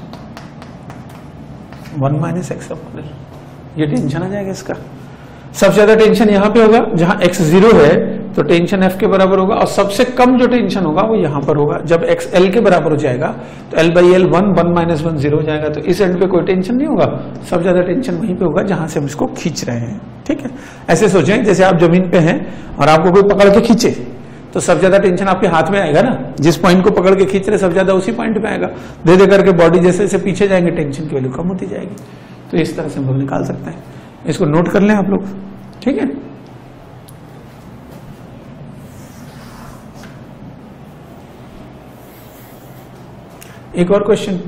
one minus X upon L, ये टेंशन आ जाएगा इसका। सबसे ज्यादा टेंशन यहां पे होगा जहां एक्स जीरो है तो टेंशन एफ के बराबर होगा और सबसे कम जो टेंशन होगा वो यहां पर होगा। जब एक्स एल के बराबर हो जाएगा तो L by L one, one minus one zero हो जाएगा। तो इस एंड पे कोई टेंशन नहीं होगा, सबसे ज्यादा टेंशन वहीं पे होगा जहां से हम इसको खींच रहे हैं। ठीक है, ऐसे सोचें जैसे आप जमीन पे हैं और आपको कोई पकड़ के खींचे तो सबसे ज्यादा टेंशन आपके हाथ में आएगा ना, जिस पॉइंट को पकड़ के खींच रहे सबसे ज्यादा उसी पॉइंट पे आएगा। दे दे करके बॉडी जैसे जैसे पीछे जाएंगे टेंशन की वैल्यू कम होती जाएगी। तो इस तरह से हम लोग निकाल सकते हैं, इसको नोट कर लें आप लोग। ठीक है, एक और क्वेश्चन,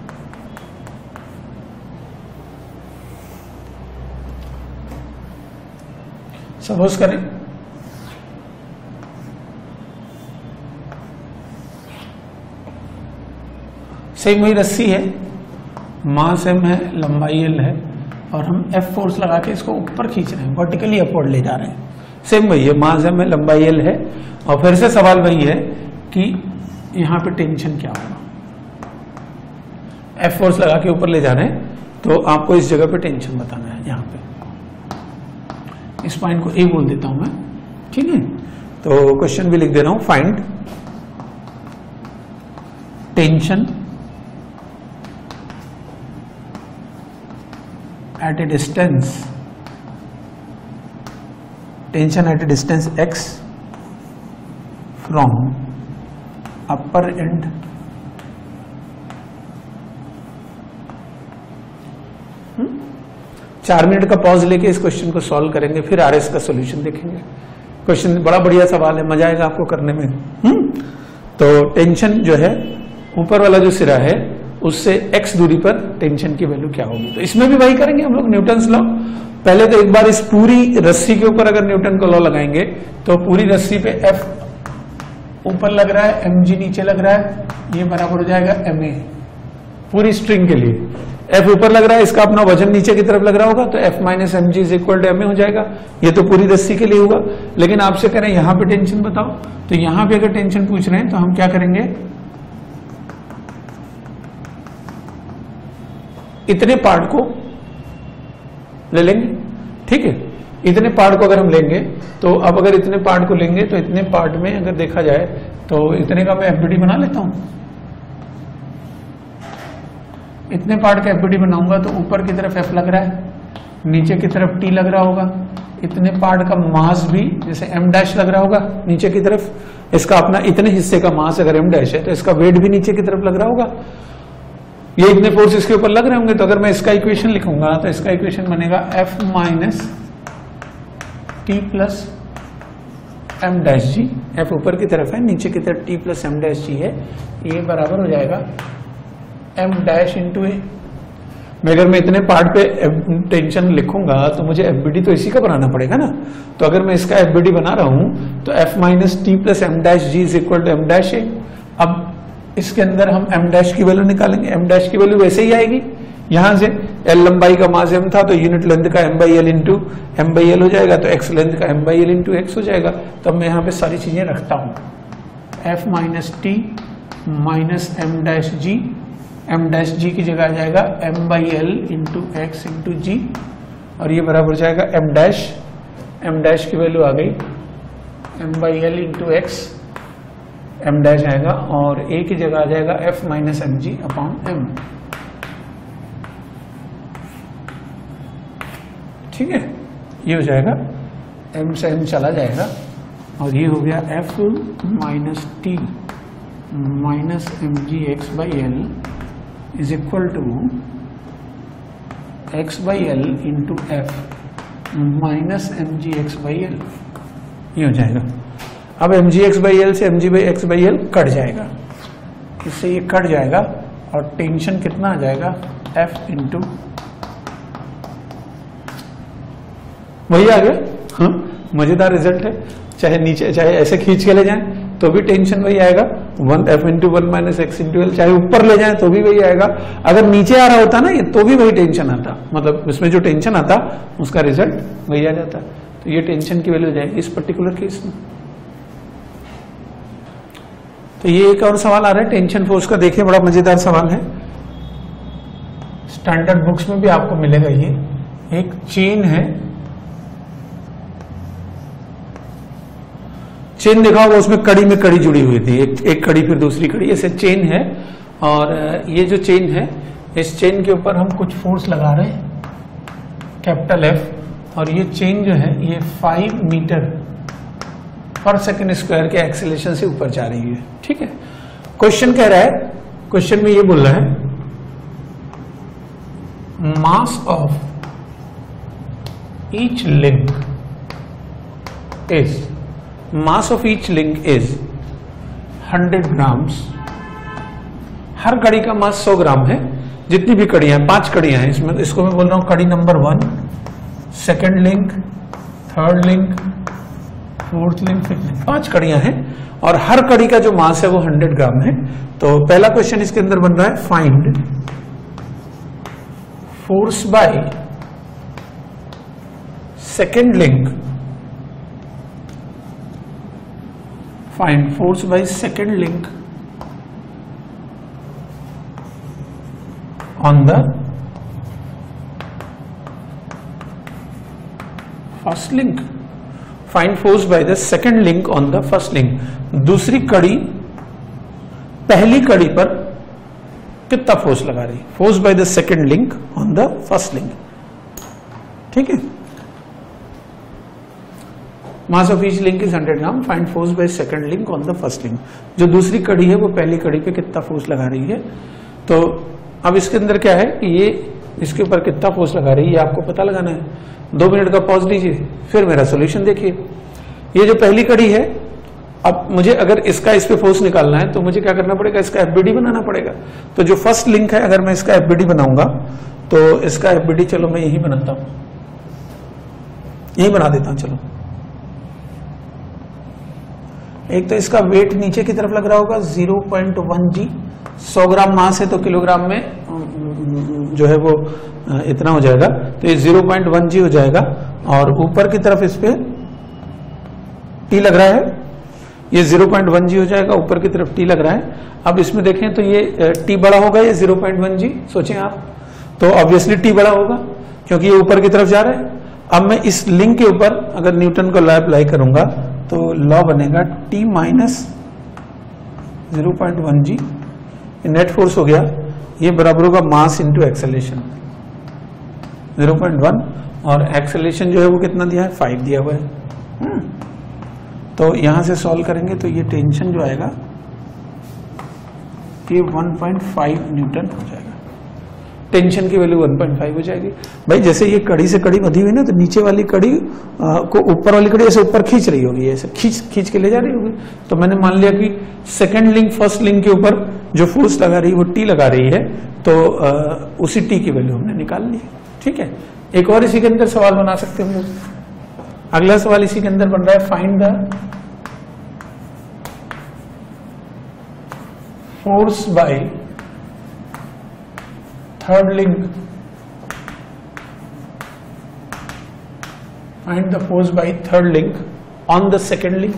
सपोज करें सेम वही रस्सी है, मास एम है, लंबाई एल है और हम एफ फोर्स लगा के इसको ऊपर खींच रहे हैं, वर्टिकली अपवर्ड ले जा रहे हैं। सेम वही है, मास एम है, लंबाई एल है और फिर से सवाल वही है कि यहां पे टेंशन क्या होगा। एफ फोर्स लगा के ऊपर ले जा रहे हैं तो आपको इस जगह पे टेंशन बताना है। यहां पे इस पॉइंट को ए बोल देता हूं मैं। ठीक है, तो क्वेश्चन भी लिख दे रहा हूं, find tension at a distance, tension at a distance x from upper end hmm? चार मिनट का पॉज लेके इस क्वेश्चन को सॉल्व करेंगे, फिर आरएस का सॉल्यूशन देखेंगे। क्वेश्चन बड़ा बढ़िया सवाल है, मजा आएगा आपको करने में। hmm? तो टेंशन जो है ऊपर वाला जो सिरा है उससे x दूरी पर टेंशन की वैल्यू क्या होगी। तो इसमें भी वही करेंगे हम लोग, न्यूटन्स लॉ। पहले तो एक बार इस पूरी रस्सी के ऊपर अगर न्यूटन का लॉ लगाएंगे तो पूरी रस्सी पे F ऊपर लग रहा है, mg नीचे लग रहा है, ये बराबर हो जाएगा ma पूरी स्ट्रिंग के लिए। F ऊपर लग रहा है, इसका अपना वजन नीचे की तरफ लग रहा होगा तो F minus M G is equal to ma हो जाएगा। ये तो पूरी रस्सी के लिए होगा। लेकिन आपसे कह रहे हैं यहां पे टेंशन बताओ, तो यहां पे अगर टेंशन पूछ रहे हैं तो हम क्या करेंगे, इतने पार्ट को ले लेंगे। ठीक है, इतने पार्ट को अगर हम लेंगे तो अब अगर इतने पार्ट को लेंगे तो इतने पार्ट में अगर देखा जाए तो इतने का मैं एफबीडी बना लेता हूं। इतने पार्ट का एफबीडी बनाऊंगा तो ऊपर की तरफ एफ लग रहा है, नीचे की तरफ टी लग रहा होगा। इतने पार्ट का मास भी जैसे एम डैश लग रहा होगा नीचे की तरफ, इसका अपना इतने हिस्से का मास अगर एम डैश है तो इसका वेट भी नीचे की तरफ लग रहा होगा। ये इतने फोर्स इसके ऊपर लग रहे होंगे। तो अगर मैं इसका इक्वेशन लिखूंगा तो इसका इक्वेशन बनेगा F minus T plus M dash G. F ऊपर की तरफ है, नीचे की तरफ T plus M dash G है, ये बराबर हो जाएगा एम डैश इंटू ए। अगर मैं इतने पार्ट पे टेंशन लिखूंगा तो मुझे एफबीडी तो इसी का बनाना पड़ेगा ना। तो अगर मैं इसका एफबीडी बना रहा हूं तो F minus T plus M dash G is equal to M dash A. अब इसके अंदर हम एम डैश की वैल्यू निकालेंगे। एम डैश की वैल्यू वैसे ही आएगी, यहां से एल लंबाई का मास एम था तो यूनिट लेंथ का M by L into M by L हो जाएगा, तो एक्स लेंथ का M by L into X हो जाएगा। तब मैं यहां पे सारी चीजें रखता हूं, F minus T minus M dash G, M dash G की जगह आ जाएगा M by L into X into G, और ये बराबर हो जाएगा एम डैश, एम डैश की वैल्यू आ गई M by L into X, M dash आएगा और ए की जगह आ जाएगा एफ माइनस एम जी अपॉन एम। ठीक है, ये हो जाएगा एम से एम चला जाएगा और ये हो गया F minus T minus M g x by L is equal to x by L into F minus M g x by L, ये हो जाएगा। अब M g x by L से M g by x by L cut जाएगा, इससे ये cut जाएगा और टेंशन कितना आ जाएगा एफ इंटू, वही आ गया। हाँ, मजेदार रिजल्ट है। चाहे नीचे चाहे ऐसे खींच के ले जाएं तो भी टेंशन वही आएगा, one F into one minus x into L. चाहे ऊपर ले जाएं तो भी वही आएगा। अगर नीचे आ रहा होता ना ये तो भी वही टेंशन आता, मतलब इसमें जो टेंशन आता उसका रिजल्ट वही आ जाता। तो ये टेंशन की वैल्यू हो जाएगी इस पर्टिकुलर केस में। तो ये एक और सवाल आ रहा है टेंशन फोर्स का, देखिए बड़ा मजेदार सवाल है, स्टैंडर्ड बुक्स में भी आपको मिलेगा। ये एक चेन है चेन देखा होगा, उसमें कड़ी में कड़ी जुड़ी हुई थी, एक, एक कड़ी फिर दूसरी कड़ी, ऐसे चेन है। और ये जो चेन है, इस चेन के ऊपर हम कुछ फोर्स लगा रहे हैं, कैपिटल एफ, और ये चेन जो है ये फाइव मीटर पर सेकेंड स्क्वायर के एक्सेलरेशन से ऊपर जा रही है। ठीक है, क्वेश्चन कह रहा है, क्वेश्चन में ये बोल रहा है mass of each link is mass of each link is hundred grams. हर कड़ी का मास सौ ग्राम है, जितनी भी कड़ियां हैं, पांच कड़ियां हैं इसमें, इसको मैं बोल रहा हूं कड़ी number one, second link, third link, fourth link, fifth link, पांच कड़ियां हैं और हर कड़ी का जो मास है वो हंड्रेड ग्राम है। तो पहला क्वेश्चन इसके अंदर बन रहा है find force by second link, find force by second link on the first link. Find force by the second link on the first link. दूसरी कड़ी पहली कड़ी पर कितना फोर्स लगा रही, force by the second link on the first link. ठीक है, mass of each link is hundred gram, find force by second link on the first link. जो दूसरी कड़ी है वो पहली कड़ी पे कितना फोर्स लगा रही है। तो अब इसके अंदर क्या है कि ये इसके ऊपर कितना फोर्स लगा रही है, ये आपको पता लगाना है। दो मिनट का पॉज लीजिए, फिर मेरा सॉल्यूशन देखिए। ये जो पहली कड़ी है, अब मुझे अगर इसका इस पे फोर्स निकालना है तो मुझे क्या करना पड़ेगा, इसका एफबीडी बनाना पड़ेगा। तो जो फर्स्ट लिंक है, अगर मैं इसका एफबीडी बनाऊंगा तो इसका एफबीडी चलो मैं यही बनाता हूं, यही बना देता हूं। चलो, एक तो इसका वेट नीचे की तरफ लग रहा होगा ज़ीरो पॉइंट वन जी, सौ ग्राम मास है तो किलोग्राम में जो है वो इतना हो जाएगा, तो ये ज़ीरो पॉइंट वन जी हो जाएगा। और ऊपर की तरफ इस पे टी लग रहा है, ये ज़ीरो पॉइंट वन जी हो जाएगा, ऊपर की तरफ टी लग रहा है। अब इसमें देखें तो ये टी बड़ा होगा, ये ज़ीरो पॉइंट वन जी, सोचें आप, तो ऑब्वियसली टी बड़ा होगा क्योंकि ये ऊपर की तरफ जा रहा है। अब मैं इस लिंक के ऊपर अगर न्यूटन का लॉ अप्लाई करूंगा तो लॉ बनेगा T minus zero point one g, net force हो गया, ये बराबर होगा mass into acceleration zero point one, और एक्सेलरेशन जो है वो कितना दिया है, फाइव दिया हुआ है। तो यहां से सॉल्व करेंगे तो ये टेंशन जो आएगा ये वन पॉइंट फाइव न्यूटन हो जाएगा। टेंशन की वैल्यू वन पॉइंट फाइव हो जाएगी। भाई जैसे ये कड़ी से कड़ी बंधी हुई ना, तो नीचे वाली कड़ी को ऊपर वाली कड़ी ऐसे ऊपर खींच रही होगी, ऐसे खींच खींच के ले जा रही होगी। तो मैंने मान लिया कि सेकंड लिंक फर्स्ट लिंक के ऊपर जो फोर्स लगा रही है वो टी लगा रही है, तो आ, उसी टी की वैल्यू हमने निकाल ली। ठीक है, एक और इसी के अंदर सवाल बना सकते हैं हम लोग। अगला सवाल इसी के अंदर बन रहा है find the force by third link, find the force by third link on the second link.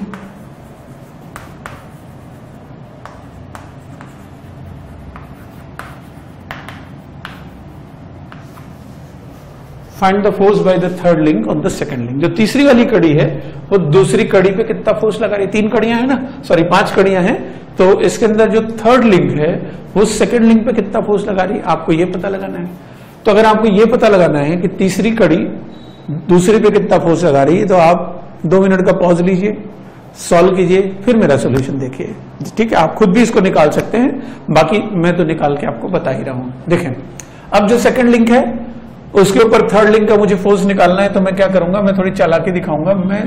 Find the force by the third link on the second link. जो तीसरी वाली कड़ी है वो दूसरी कड़ी पे कितना फोर्स लगा रही है, तीन कड़ियां हैं ना, सॉरी पांच कड़ियां हैं, तो इसके अंदर जो थर्ड लिंक है वो सेकंड लिंक पे कितना फोर्स लगा रही है, आपको ये पता लगाना है। तो अगर आपको ये पता लगाना है कि तीसरी कड़ी दूसरी पे कितना फोर्स लगा रही है, तो आप दो मिनट का पॉज लीजिए, सॉल्व कीजिए, फिर मेरा सोल्यूशन देखिए। ठीक है, आप खुद भी इसको निकाल सकते हैं, बाकी मैं तो निकाल के आपको बता ही रहा हूं। देखें, अब जो सेकंड लिंक है उसके ऊपर थर्ड लिंक का मुझे फोर्स निकालना है, तो मैं क्या करूंगा, मैं थोड़ी चालाकी दिखाऊंगा। मैं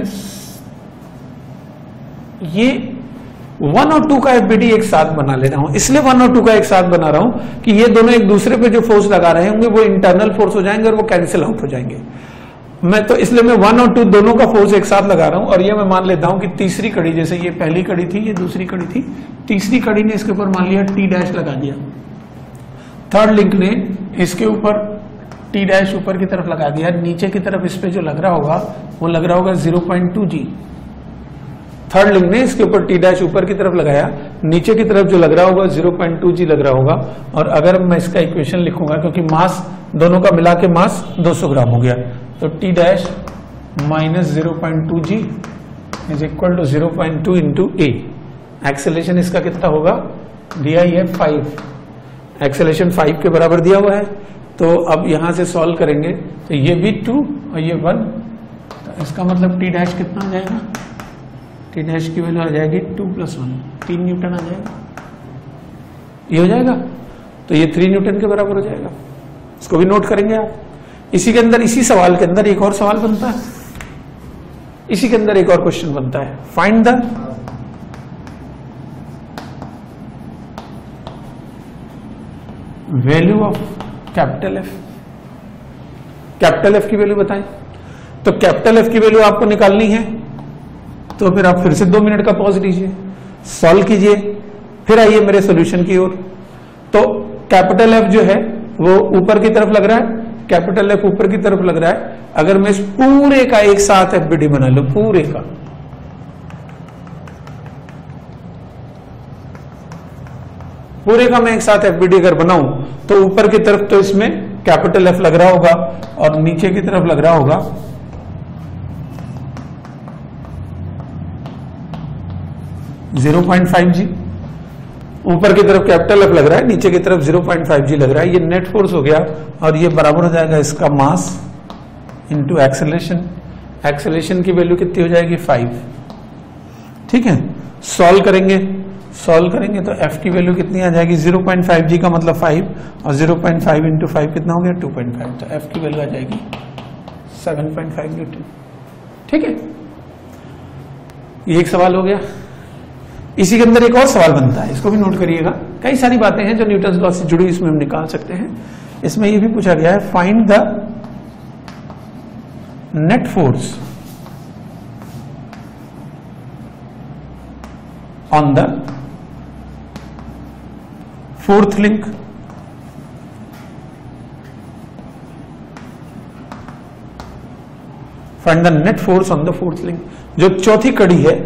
ये वन और टू का एफबीडी एक साथ बना ले रहा हूं, इसलिए वन और टू का एक साथ बना रहा हूं कि ये दोनों एक दूसरे पे जो फोर्स लगा रहे होंगे वो इंटरनल फोर्स हो जाएंगे और वो कैंसिल आउट हो जाएंगे। मैं तो इसलिए मैं वन और टू दोनों का फोर्स एक साथ लगा रहा हूं, और ये मैं मान लेता हूं कि तीसरी कड़ी, जैसे ये पहली कड़ी थी, ये दूसरी कड़ी थी, तीसरी कड़ी ने इसके ऊपर मान लिया टी डैश लगा दिया, थर्ड लिंक ने इसके ऊपर टी डैश ऊपर की तरफ लगा दिया, नीचे की तरफ इस पे जो लग रहा होगा वो लग रहा होगा zero point two g. Third link ने इसके ऊपर टी डैश ऊपर की तरफ लगाया, नीचे की तरफ जो लग रहा होगा ज़ीरो पॉइंट टू जी लग रहा होगा। और अगर मैं इसका इक्वेशन लिखूंगा, क्योंकि मास दोनों का मिला के मास दो सौ ग्राम हो गया, तो T dash minus zero point two g is equal to zero point two into a. Acceleration इसका कितना होगा, दिया ही है फाइव, एक्सेलेरेशन फाइव के बराबर दिया हुआ है। तो अब यहां से सॉल्व करेंगे तो ये भी टू और ये वन, तो इसका मतलब टी डैश कितना आ जाएगा, टी डैश की वैल्यू आ जाएगी टू प्लस वन, तीन न्यूटन आ जाएगा, ये हो जाएगा। तो ये थ्री न्यूटन के बराबर हो जाएगा, इसको भी नोट करेंगे आप। इसी के अंदर, इसी सवाल के अंदर एक और सवाल बनता है, इसी के अंदर एक और क्वेश्चन बनता है, find the value of capital F. Capital F की वैल्यू बताएं। तो कैपिटल एफ की वैल्यू आपको निकालनी है, तो फिर आप फिर से दो मिनट का पॉज लीजिए, सॉल्व कीजिए, फिर आइए मेरे सॉल्यूशन की ओर। तो कैपिटल एफ जो है वो ऊपर की तरफ लग रहा है, कैपिटल एफ ऊपर की तरफ लग रहा है। अगर मैं इस पूरे का एक साथ एफबीडी बना लूं, पूरे का, पूरे का मैं एक साथ एफबीडी अगर बनाऊं तो ऊपर की तरफ तो इसमें कैपिटल एफ लग रहा होगा और नीचे की तरफ लग रहा होगा ज़ीरो पॉइंट फाइव जी। ऊपर की तरफ कैपिटल एफ लग रहा है, नीचे की तरफ ज़ीरो पॉइंट फाइव जी लग रहा है। ये नेट फोर्स हो गया और ये बराबर हो जाएगा इसका मास इंटू एक्सेलरेशन। एक्सेलरेशन की वैल्यू कितनी हो जाएगी, फाइव। ठीक है, सॉल्व करेंगे, सॉल्व करेंगे तो एफ की वैल्यू कितनी आ जाएगी, ज़ीरो पॉइंट फाइव जी का मतलब फाइव, और zero point five into five कितना हो गया, टू पॉइंट फाइव। तो एफ की वैल्यू आ जाएगी सेवन पॉइंट फाइव न्यूटन। ठीक है, ये एक सवाल हो गया। इसी के अंदर एक और सवाल बनता है, इसको भी नोट करिएगा। कई सारी बातें हैं जो न्यूटन लॉ से जुड़ी, इसमें हम निकाल सकते हैं। इसमें ये भी पूछा गया है, find the net force on the fourth link. Find the net force on the fourth link. जो चौथी कड़ी है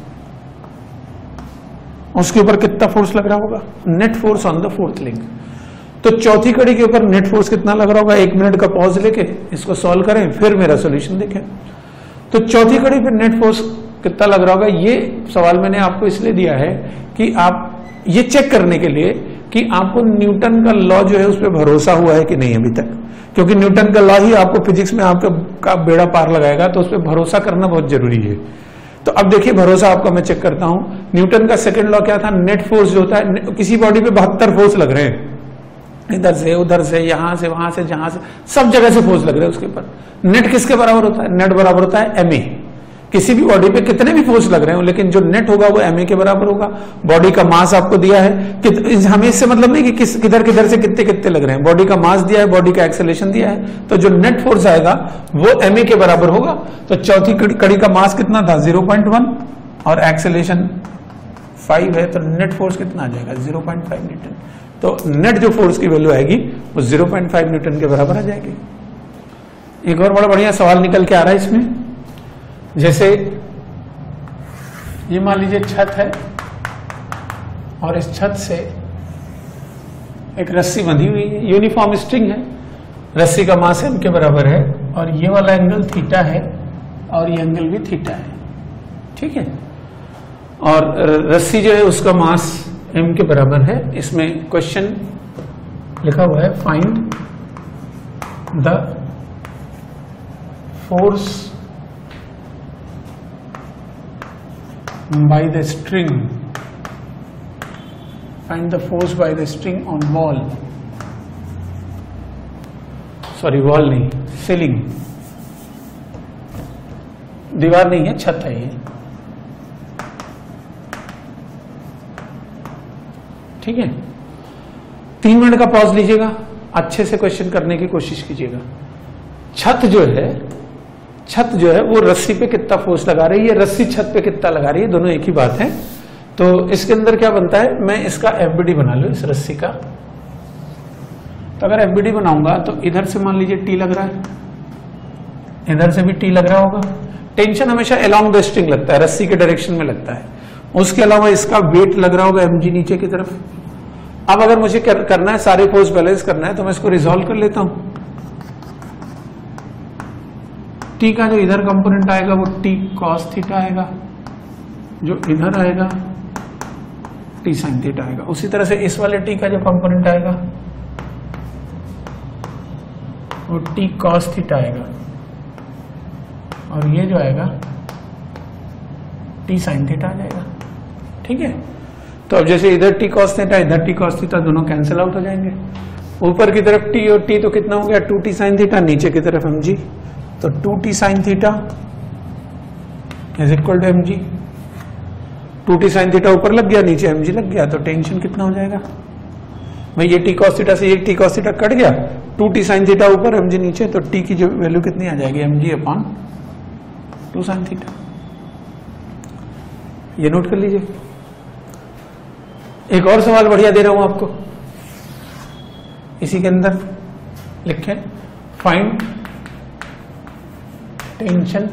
उसके ऊपर कितना फोर्स लग रहा होगा, net force on the fourth link. तो चौथी कड़ी के ऊपर नेट फोर्स कितना लग रहा होगा, एक मिनट का पॉज लेके इसको सॉल्व करें, फिर मेरा सॉल्यूशन देखें। तो चौथी कड़ी पर नेट फोर्स कितना लग रहा होगा, ये सवाल मैंने आपको इसलिए दिया है कि आप ये चेक करने के लिए कि आपको न्यूटन का लॉ जो है उस पर भरोसा हुआ है कि नहीं अभी तक, क्योंकि न्यूटन का लॉ ही आपको फिजिक्स में आपका का बेड़ा पार लगाएगा, तो उस पर भरोसा करना बहुत जरूरी है। तो अब देखिए, भरोसा आपका मैं चेक करता हूं। न्यूटन का सेकंड लॉ क्या था, नेट फोर्स जो होता है, किसी बॉडी पे बहत्तर फोर्स लग रहे हैं, इधर से उधर से यहां से वहां से जहां से सब जगह से फोर्स लग रहे हैं उसके ऊपर। नेट किसके बराबर होता है, नेट बराबर होता है एम ए। किसी भी बॉडी पे कितने भी फोर्स लग रहे हो, लेकिन जो नेट होगा वो एम ए के बराबर होगा। बॉडी का मास आपको दिया है कि हमें इससे मतलब नहीं कि किस किधर किधर से कितने कितने लग रहे हैं, बॉडी का मास दिया है, बॉडी का एक्सेलरेशन दिया है, तो जो नेट फोर्स आएगा वो एम ए के बराबर होगा। तो चौथी कड़ी का मास कितना था, ज़ीरो पॉइंट वन, और एक्सेलरेशन फाइव है, तो नेट फोर्स कितना आ जाएगा, ज़ीरो पॉइंट फाइव न्यूटन। तो नेट जो फोर्स की वैल्यू आएगी वो ज़ीरो पॉइंट फाइव न्यूटन के बराबर आ जाएगी। एक और बड़ा बढ़िया सवाल निकल के आ रहा है इसमें, जैसे ये मान लीजिए छत है और इस छत से एक रस्सी बंधी हुई है, यूनिफॉर्म स्ट्रिंग है, रस्सी का मास एम के बराबर है, और ये वाला एंगल थीटा है और ये एंगल भी थीटा है। ठीक है, और रस्सी जो है उसका मास एम के बराबर है। इसमें क्वेश्चन लिखा हुआ है, find the force by the string, find the force by the string on wall, sorry wall नहीं, ceiling, दीवार नहीं है, छत है ये। ठीक है, तीन मिनट का पॉज लीजिएगा, अच्छे से क्वेश्चन करने की कोशिश कीजिएगा। छत जो है छत जो है वो रस्सी पे कितना फोर्स लगा रही है, रस्सी छत पे कितना लगा रही है, दोनों एक ही बात है। तो इसके अंदर क्या बनता है, मैं इसका एफबीडी बना लूं इस रस्सी का। तो अगर एफबीडी बनाऊंगा तो इधर से मान लीजिए टी लग रहा है, इधर से भी टी लग रहा होगा। टेंशन हमेशा अलोंग द स्ट्रिंग लगता है, रस्सी के डायरेक्शन में लगता है। उसके अलावा इसका वेट लग रहा होगा एमजी नीचे की तरफ। अब अगर मुझे करना है सारे फोर्स बैलेंस करना है तो मैं इसको रिजॉल्व कर लेता हूं। टी का जो इधर कंपोनेंट आएगा वो टी कॉस थीटा आएगा, जो इधर आएगा टी साइन थीटा आएगा। उसी तरह से इस वाले टी का जो कंपोनेंट आएगा वो टी कॉस थीटा आएगा, और ये जो आएगा टी साइन थीटा आ जाएगा। ठीक है, तो अब जैसे इधर टी कॉस थीटा इधर टी कॉस थीटा दोनों कैंसिल आउट हो जाएंगे। ऊपर की तरफ टी और टी तो कितना हो गया टू टी साइन थीटा, नीचे की तरफ एम जी, तो two T sine theta is equal to M g. Two T sine theta ऊपर लग गया, नीचे एम जी लग गया, तो टेंशन कितना हो जाएगा भाई, ये टी कॉस थीटा से ये टी कॉस थीटा कट गया, टू टी साइन थीटा ऊपर एम जी नीचे, तो टी की जो वैल्यू कितनी आ जाएगी, एम जी अपॉन टू साइन थीटा। ये नोट कर लीजिए। एक और सवाल बढ़िया दे रहा हूं आपको, इसी के अंदर लिखें, find tension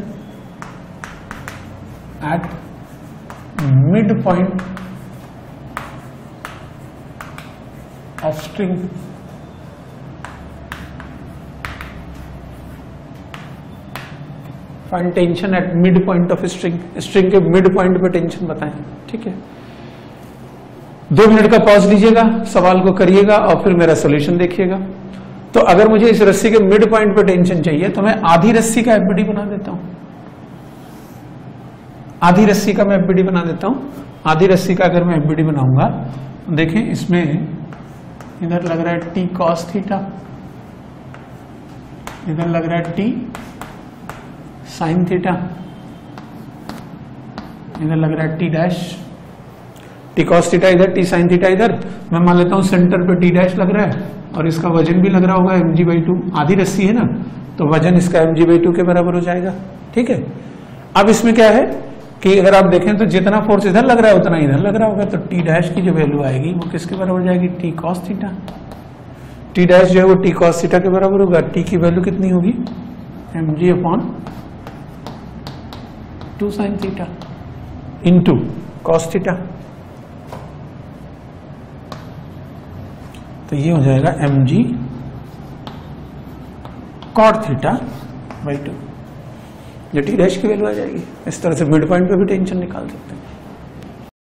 at mid point of string find tension at mid point of string. String के मिड पॉइंट पे टेंशन बताएं। ठीक है, दो मिनट का पॉज लीजिएगा, सवाल को करिएगा और फिर मेरा सॉल्यूशन देखिएगा। तो अगर मुझे इस रस्सी के मिड पॉइंट पे टेंशन चाहिए तो मैं आधी रस्सी का एफबीडी बना देता हूं। आधी रस्सी का मैं एफबीडी बना देता हूं। आधी रस्सी का अगर मैं एफबीडी बनाऊंगा, देखें इसमें इधर लग रहा है टी कॉस थीटा, इधर लग रहा है टी साइन थीटा, इधर लग रहा है T dash, T cos theta इधर, टी साइन थीटा इधर। मैं मान लेता हूं सेंटर पे टी डैश लग रहा है और इसका वजन भी लग रहा होगा एम जी बाई टू। आधी रस्सी है ना, तो वजन इसका एम जी बाई टू के बराबर हो जाएगा। ठीक है, अब इसमें क्या है कि अगर आप देखें तो जितना फोर्स इधर लग रहा है उतना इधर लग रहा होगा, तो टी डैश की जो वैल्यू आएगी वो किसके बराबर जाएगी, T cos theta. T dash जो है वो टी कॉस थीटा के बराबर होगा। टी की वैल्यू कितनी होगी, एम जी upon two sine theta into cos theta. तो ये हो जाएगा M g cot theta by two, जो टी डैश की वैल्यू आ जाएगी। इस तरह से मिड पॉइंट पे भी टेंशन निकाल सकते हैं।